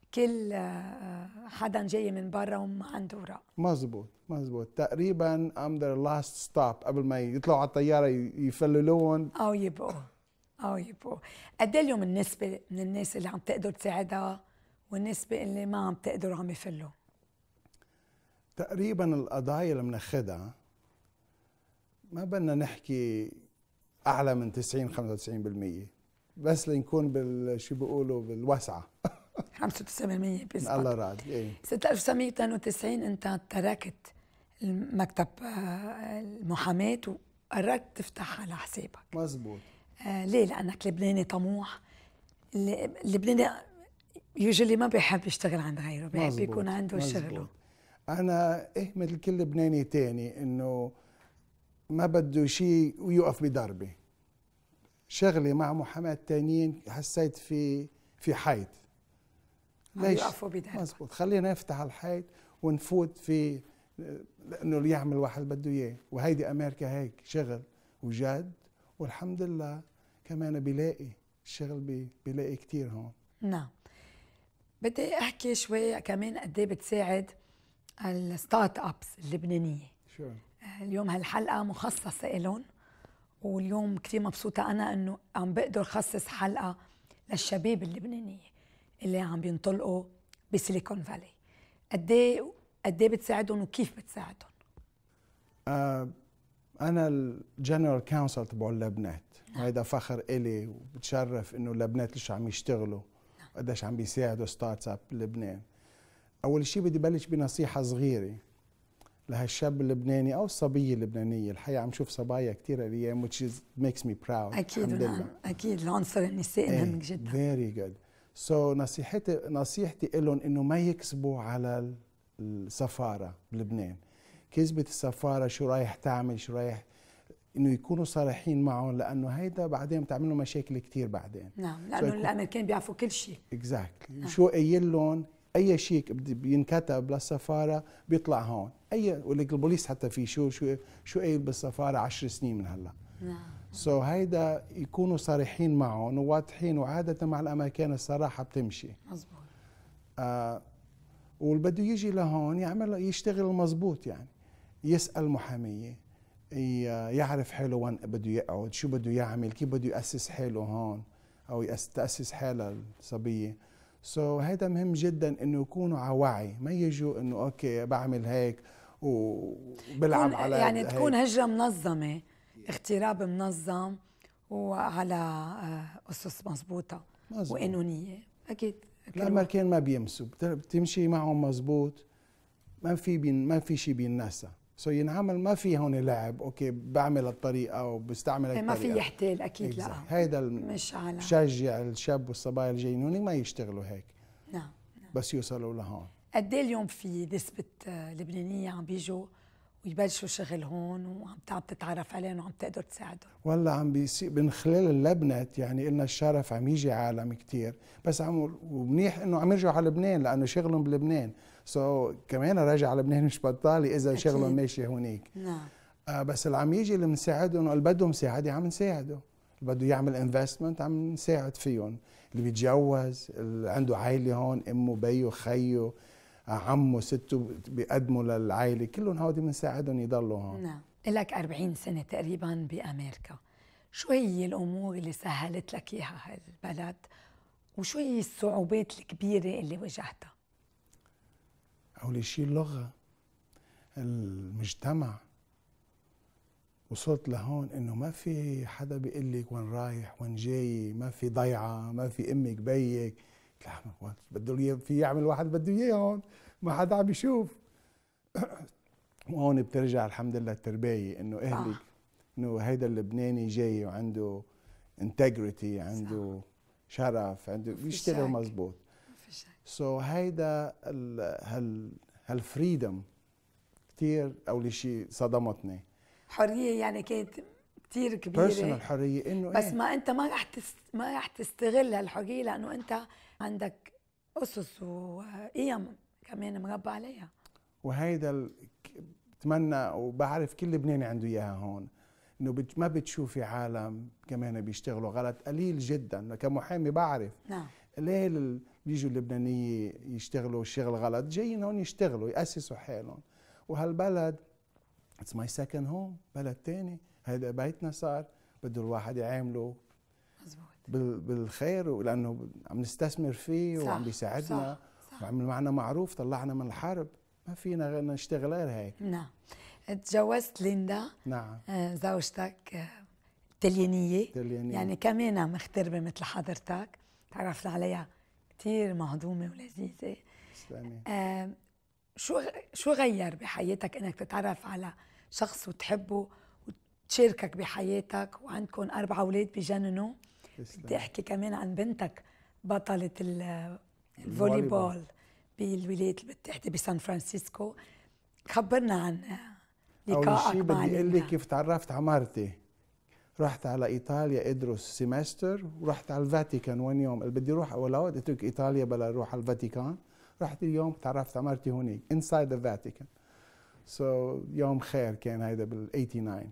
كل حدا جاي من برا وما عنده ورق. مزبوط تقريبا I'm their last stop قبل ما يطلعوا على الطيارة يفللون أو يبقوا. قد ايه اليوم النسبة من الناس اللي عم تقدر تساعدها والنسبة اللي ما عم تقدر عم يفلوا؟ تقريبا القضايا اللي بناخدها ما بدنا نحكي أعلى من 90-95%، بس لنكون شو بيقولوا بالوسعة 95% بيزبط. الله راضي. إيه. سنة 1992 أنت تركت المكتب المحاماة وقررت تفتح على حسابك. مزبوط. ليه؟ لأنك لبناني طموح. اللبناني يوجولي ما بيحب يشتغل عند غيره، بيحب يكون عنده شغله. أنا مثل كل لبناني تاني إنه ما بده شيء ويوقف بدربي. شغلي مع محاماة تانيين حسيت في حيط. ليش؟ يوقفوا بدربي. مزبوط. خلينا نفتح الحيط ونفوت في لأنه اللي يعمل واحد بده إياه، وهيدي أمريكا هيك شغل وجد، والحمد لله كمان بيلاقي الشغل بيلاقي كتير هون. نعم. بدي أحكي شوي كمان قد ايه بتساعد الستارت ابس اللبنانية. شو. اليوم هالحلقة مخصصة إلهم، واليوم كتير مبسوطة أنا إنه عم بقدر خصص حلقة للشباب اللبنانية اللي عم بينطلقوا بسيليكون فالي. قد ايه بتساعدهم وكيف بتساعدهم؟ أنا الجنرال كونسل تبع اللبنات، وهذا فخر إلي وبتشرف إنه اللبنات ليش عم يشتغلوا وقديش عم بيساعدوا ستارت اب بلبنان. أول شيء بدي بلش بنصيحة صغيرة لهالشاب اللبناني أو الصبية اللبنانية. الحقيقة عم شوف صبايا كتير الأيام which makes me proud. أكيد أكيد العنصر النسائي مهم جدا. Very good. So نصيحتي لهم إنه ما يكسبوا على السفارة بلبنان. كذبة السفارة شو رايح تعمل، شو رايح، إنه يكونوا صريحين معهم، لأنه هيدا بعدين بتعمل لهم مشاكل كتير بعدين. نعم، لأنه الأمريكان بيعرفوا كل شيء. Exactly. شو قايل لهم أي شيء بينكتب للسفارة بيطلع هون. ولك البوليس حتى في شو قايل بالسفارة 10 سنين من هلا. نعم. هيدا يكونوا صريحين معهم وواضحين، وعادة مع الأمريكان الصراحة بتمشي. مزبوط. واللي بده يجي لهون يشتغل مزبوط، يعني يسأل محامية، يعرف حاله وين بده يقعد، شو بده يعمل، كيف بده يأسس حاله هون أو تأسس حالها الصبية. هذا مهم جدا إنه يكونوا على وعي، ما يجوا إنه أوكي بعمل هيك وبلعب على يعني هيك. تكون هجرة منظمة، اغتراب منظم وعلى أسس مزبوطة وقانونية. أكيد الأمريكان ما بيمسوا، بتمشي معهم مزبوط، ما في شيء بينسى. ينعمل، ما في هون لعب اوكي بعمل الطريقه وبستعمل الطريقه، ما في يحتال اكيد. لا هيدا مش على بشجع الشاب والصبايا الجايين هون ما يشتغلوا هيك. نعم. بس يوصلوا لهون. قد ايه اليوم في نسبه لبنانيه عم بيجوا ويبلشوا شغل هون وعم تتعرف عليهم وعم تقدر تساعدهم؟ والله عم بيصير من خلال اللبنات، يعني إلنا الشرف عم يجي عالم كتير، بس ومنيح انه عم يرجعوا على لبنان لانه شغلهم بلبنان. كمان راجع على لبنان مش بطالي اذا شغلهم ماشي هونيك. نعم. بس اللي عم يجي اللي بنساعدهم، اللي بدهم مساعده عم نساعده، اللي بده يعمل انفستمنت عم نساعد فيهم، اللي بيتجوز، اللي عنده عائله هون، امه بيه خيه عمه سته بيقدموا للعائله، كلهم هودي بنساعدهم يضلوا هون. نعم. لك 40 سنه تقريبا بامريكا، شو هي الامور اللي سهلت لك اياها هالبلد وشو هي الصعوبات الكبيره اللي واجهتها؟ أول شيء اللغة، المجتمع. وصلت لهون إنه ما في حدا بيقول لك وين رايح وين جاي، ما في ضيعة، ما في أمك بيك، بده في يعمل واحد بده إياه هون، ما حدا عم يشوف. وهون بترجع الحمد لله التربية، إنه أهلك إنه هيدا اللبناني جاي وعنده انتجريتي، عنده شرف، عنده بيشتغل مزبوط. هيدا هالفريدم كتير أول شيء صدمتني. حرية يعني كانت كتير كبيرة، بيرسونال حرية، إنه بس ما أنت ما رح تستغل هالحرية لأنه أنت عندك أسس وقيم كمان مربى عليها. وهيدا بتمنى وبعرف كل لبناني عنده إياها هون، إنه ما بتشوفي عالم كمان بيشتغلوا غلط، قليل جدا. كمحامي بعرف. نعم. ليه بيجوا اللبنانية يشتغلوا شغل غلط، جايين هون يشتغلوا يأسسوا حالهم. وهالبلد اتس ماي سكند هوم، بلد تاني، هذا بيتنا صار، بده الواحد يعامله بالخير، لأنه عم نستثمر فيه وعم بيساعدنا وعمل معنا معروف، طلعنا من الحرب، ما فينا غير نشتغل غير هيك. نعم. تجوزت ليندا. نعم. زوجتك تليانية، يعني كمان مغتربة مثل حضرتك، تعرفنا عليها كتير مهضومة ولذيذة. تسلمي. شو غير بحياتك انك تتعرف على شخص وتحبه وتشاركك بحياتك، وعندكم 4 أولاد بجننوا؟ بدي احكي كمان عن بنتك بطلة الفولي بول بالولايات المتحدة بسان فرانسيسكو. خبرنا عن لقائك مع أول شيء بدي أقول لك كيف تعرفت على مرتي. رحت على إيطاليا أدرس سيمستر، ورحت على الفاتيكان 1 يوم. اللي بدي أروح أول وقت أترك إيطاليا بلا أروح على الفاتيكان. رحت اليوم تعرفت على مرتي هونيك inside the Vatican. so يوم خير كان هيدا بال89.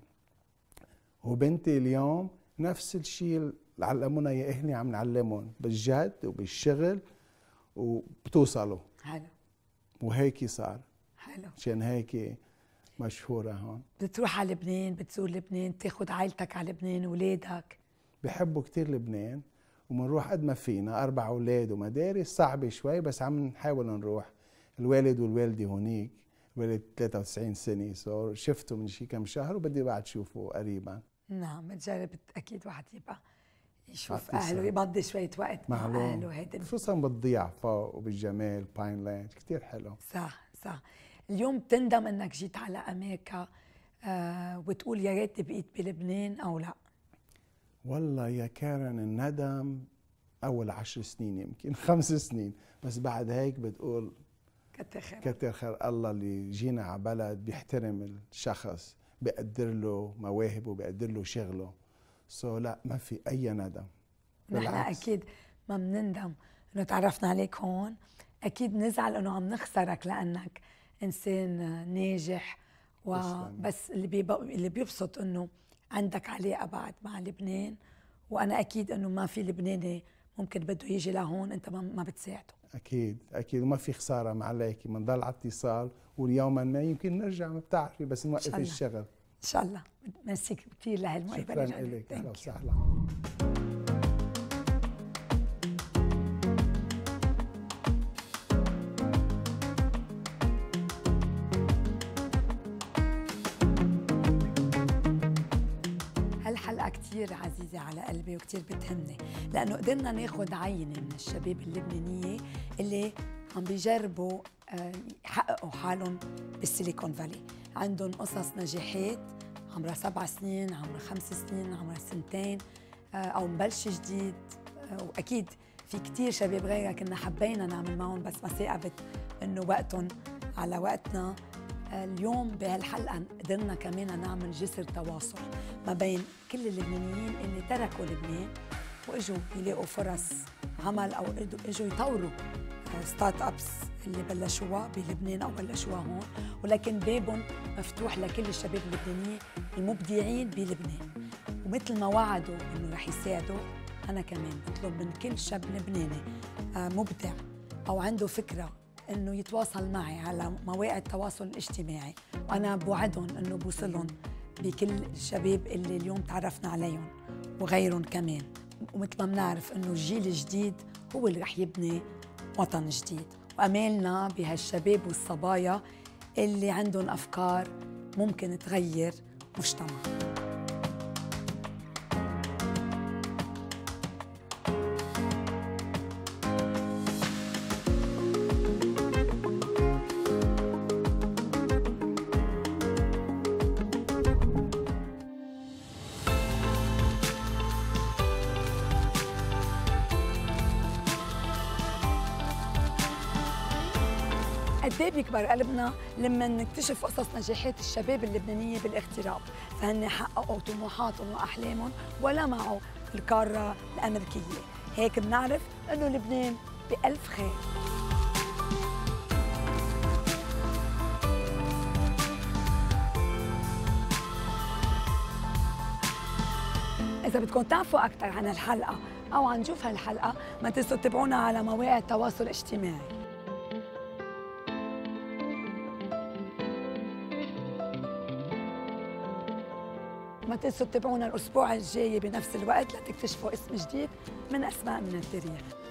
وبنتي اليوم نفس الشيء اللي علمونا يا أهلي عم نعلمهم بالجد وبالشغل وبتوصلوا. حلو. وهيك صار. حلو. عشان هيك مشهورة هون. بتروح على لبنان، بتزور لبنان، تاخد عائلتك على لبنان، ولادك؟ بحبوا كتير لبنان ومنروح قد ما فينا. 4 أولاد ومدارس صعبة شوي، بس عم نحاول نروح. الوالد والوالدة هونيك، الوالد 93 سنة، شفته من شي كم شهر وبدي بعد شوفه قريبا. نعم، بتجرب أكيد واحد يبقى يشوف أهله، يقضي شوية وقت مع أهله. هيدا خصوصا بالضياع فوق وبالجمال باين لاند كتير حلو. صح. اليوم بتندم انك جيت على امريكا وتقول يا ريت بقيت بلبنان او لا؟ والله يا كارن الندم اول 10 سنين يمكن 5 سنين، بس بعد هيك بتقول كتر خير الله اللي جينا على بلد بيحترم الشخص، بيقدر له مواهبه، بيقدر له شغله. لا ما في اي ندم. نحن اكيد ما بنندم انه تعرفنا عليك هون. اكيد نزعل انه عم نخسرك لانك انسان ناجح، وبس اللي بيبسط انه عندك علاقه بعد مع لبنان. وانا اكيد انه ما في لبناني ممكن بده يجي لهون انت ما بتساعده. اكيد وما في خساره مع عليكي، بنضل على اتصال، واليوما ما يمكن نرجع، ما بتعرفي، بس نوقف الشغل ان شاء الله. ميرسي كثير لهالمقابله. شكرا لك. اهلا وسهلا. هالحلقة كتير عزيزة على قلبي وكتير بتهمني، لأنه قدرنا ناخد عينة من الشباب اللبنانية اللي عم بيجربوا يحققوا حالهم بالسيليكون فالي. عندهم قصص نجاحات عمرها 7 سنين، عمرها 5 سنين، عمرها 2 أو مبلش جديد. وأكيد في كتير شباب غيرها كنا حبينا نعمل معهم بس ما ثاقبت إنه وقتهم على وقتنا. اليوم بهالحلقة قدرنا كمان نعمل جسر تواصل ما بين كل اللبنانيين اللي تركوا لبنان واجوا يلاقوا فرص عمل او اجوا يطوروا ستارت ابس اللي بلشوها بلبنان او بلشوها هون، ولكن بابهم مفتوح لكل الشباب اللبنانيين المبدعين بلبنان. ومثل ما وعدوا انه رح يساعدوا، انا كمان بطلب من كل شاب لبناني مبدع او عنده فكره انه يتواصل معي على مواقع التواصل الاجتماعي، وانا بوعدهم انه بوصلهم بكل الشباب اللي اليوم تعرفنا عليهم وغيرهم كمان. ومثل ما بنعرف انه الجيل الجديد هو اللي رح يبني وطن جديد، وامالنا بهالشباب والصبايا اللي عندهم افكار ممكن تغير مجتمع. قد ايه بيكبر قلبنا لما نكتشف قصص نجاحات الشباب اللبنانيه بالاغتراب، فهن حققوا طموحاتهم واحلامهم ولمعوا القاره الامريكيه. هيك بنعرف انه لبنان بألف خير. إذا بدكم تعرفوا أكثر عن الحلقة أو عن نشوف هالحلقة، ما تنسوا تتابعونا على مواقع التواصل الاجتماعي. ما تنسوا تتابعونا الأسبوع الجاي بنفس الوقت لتكتشفوا اسم جديد من أسماء من التاريخ.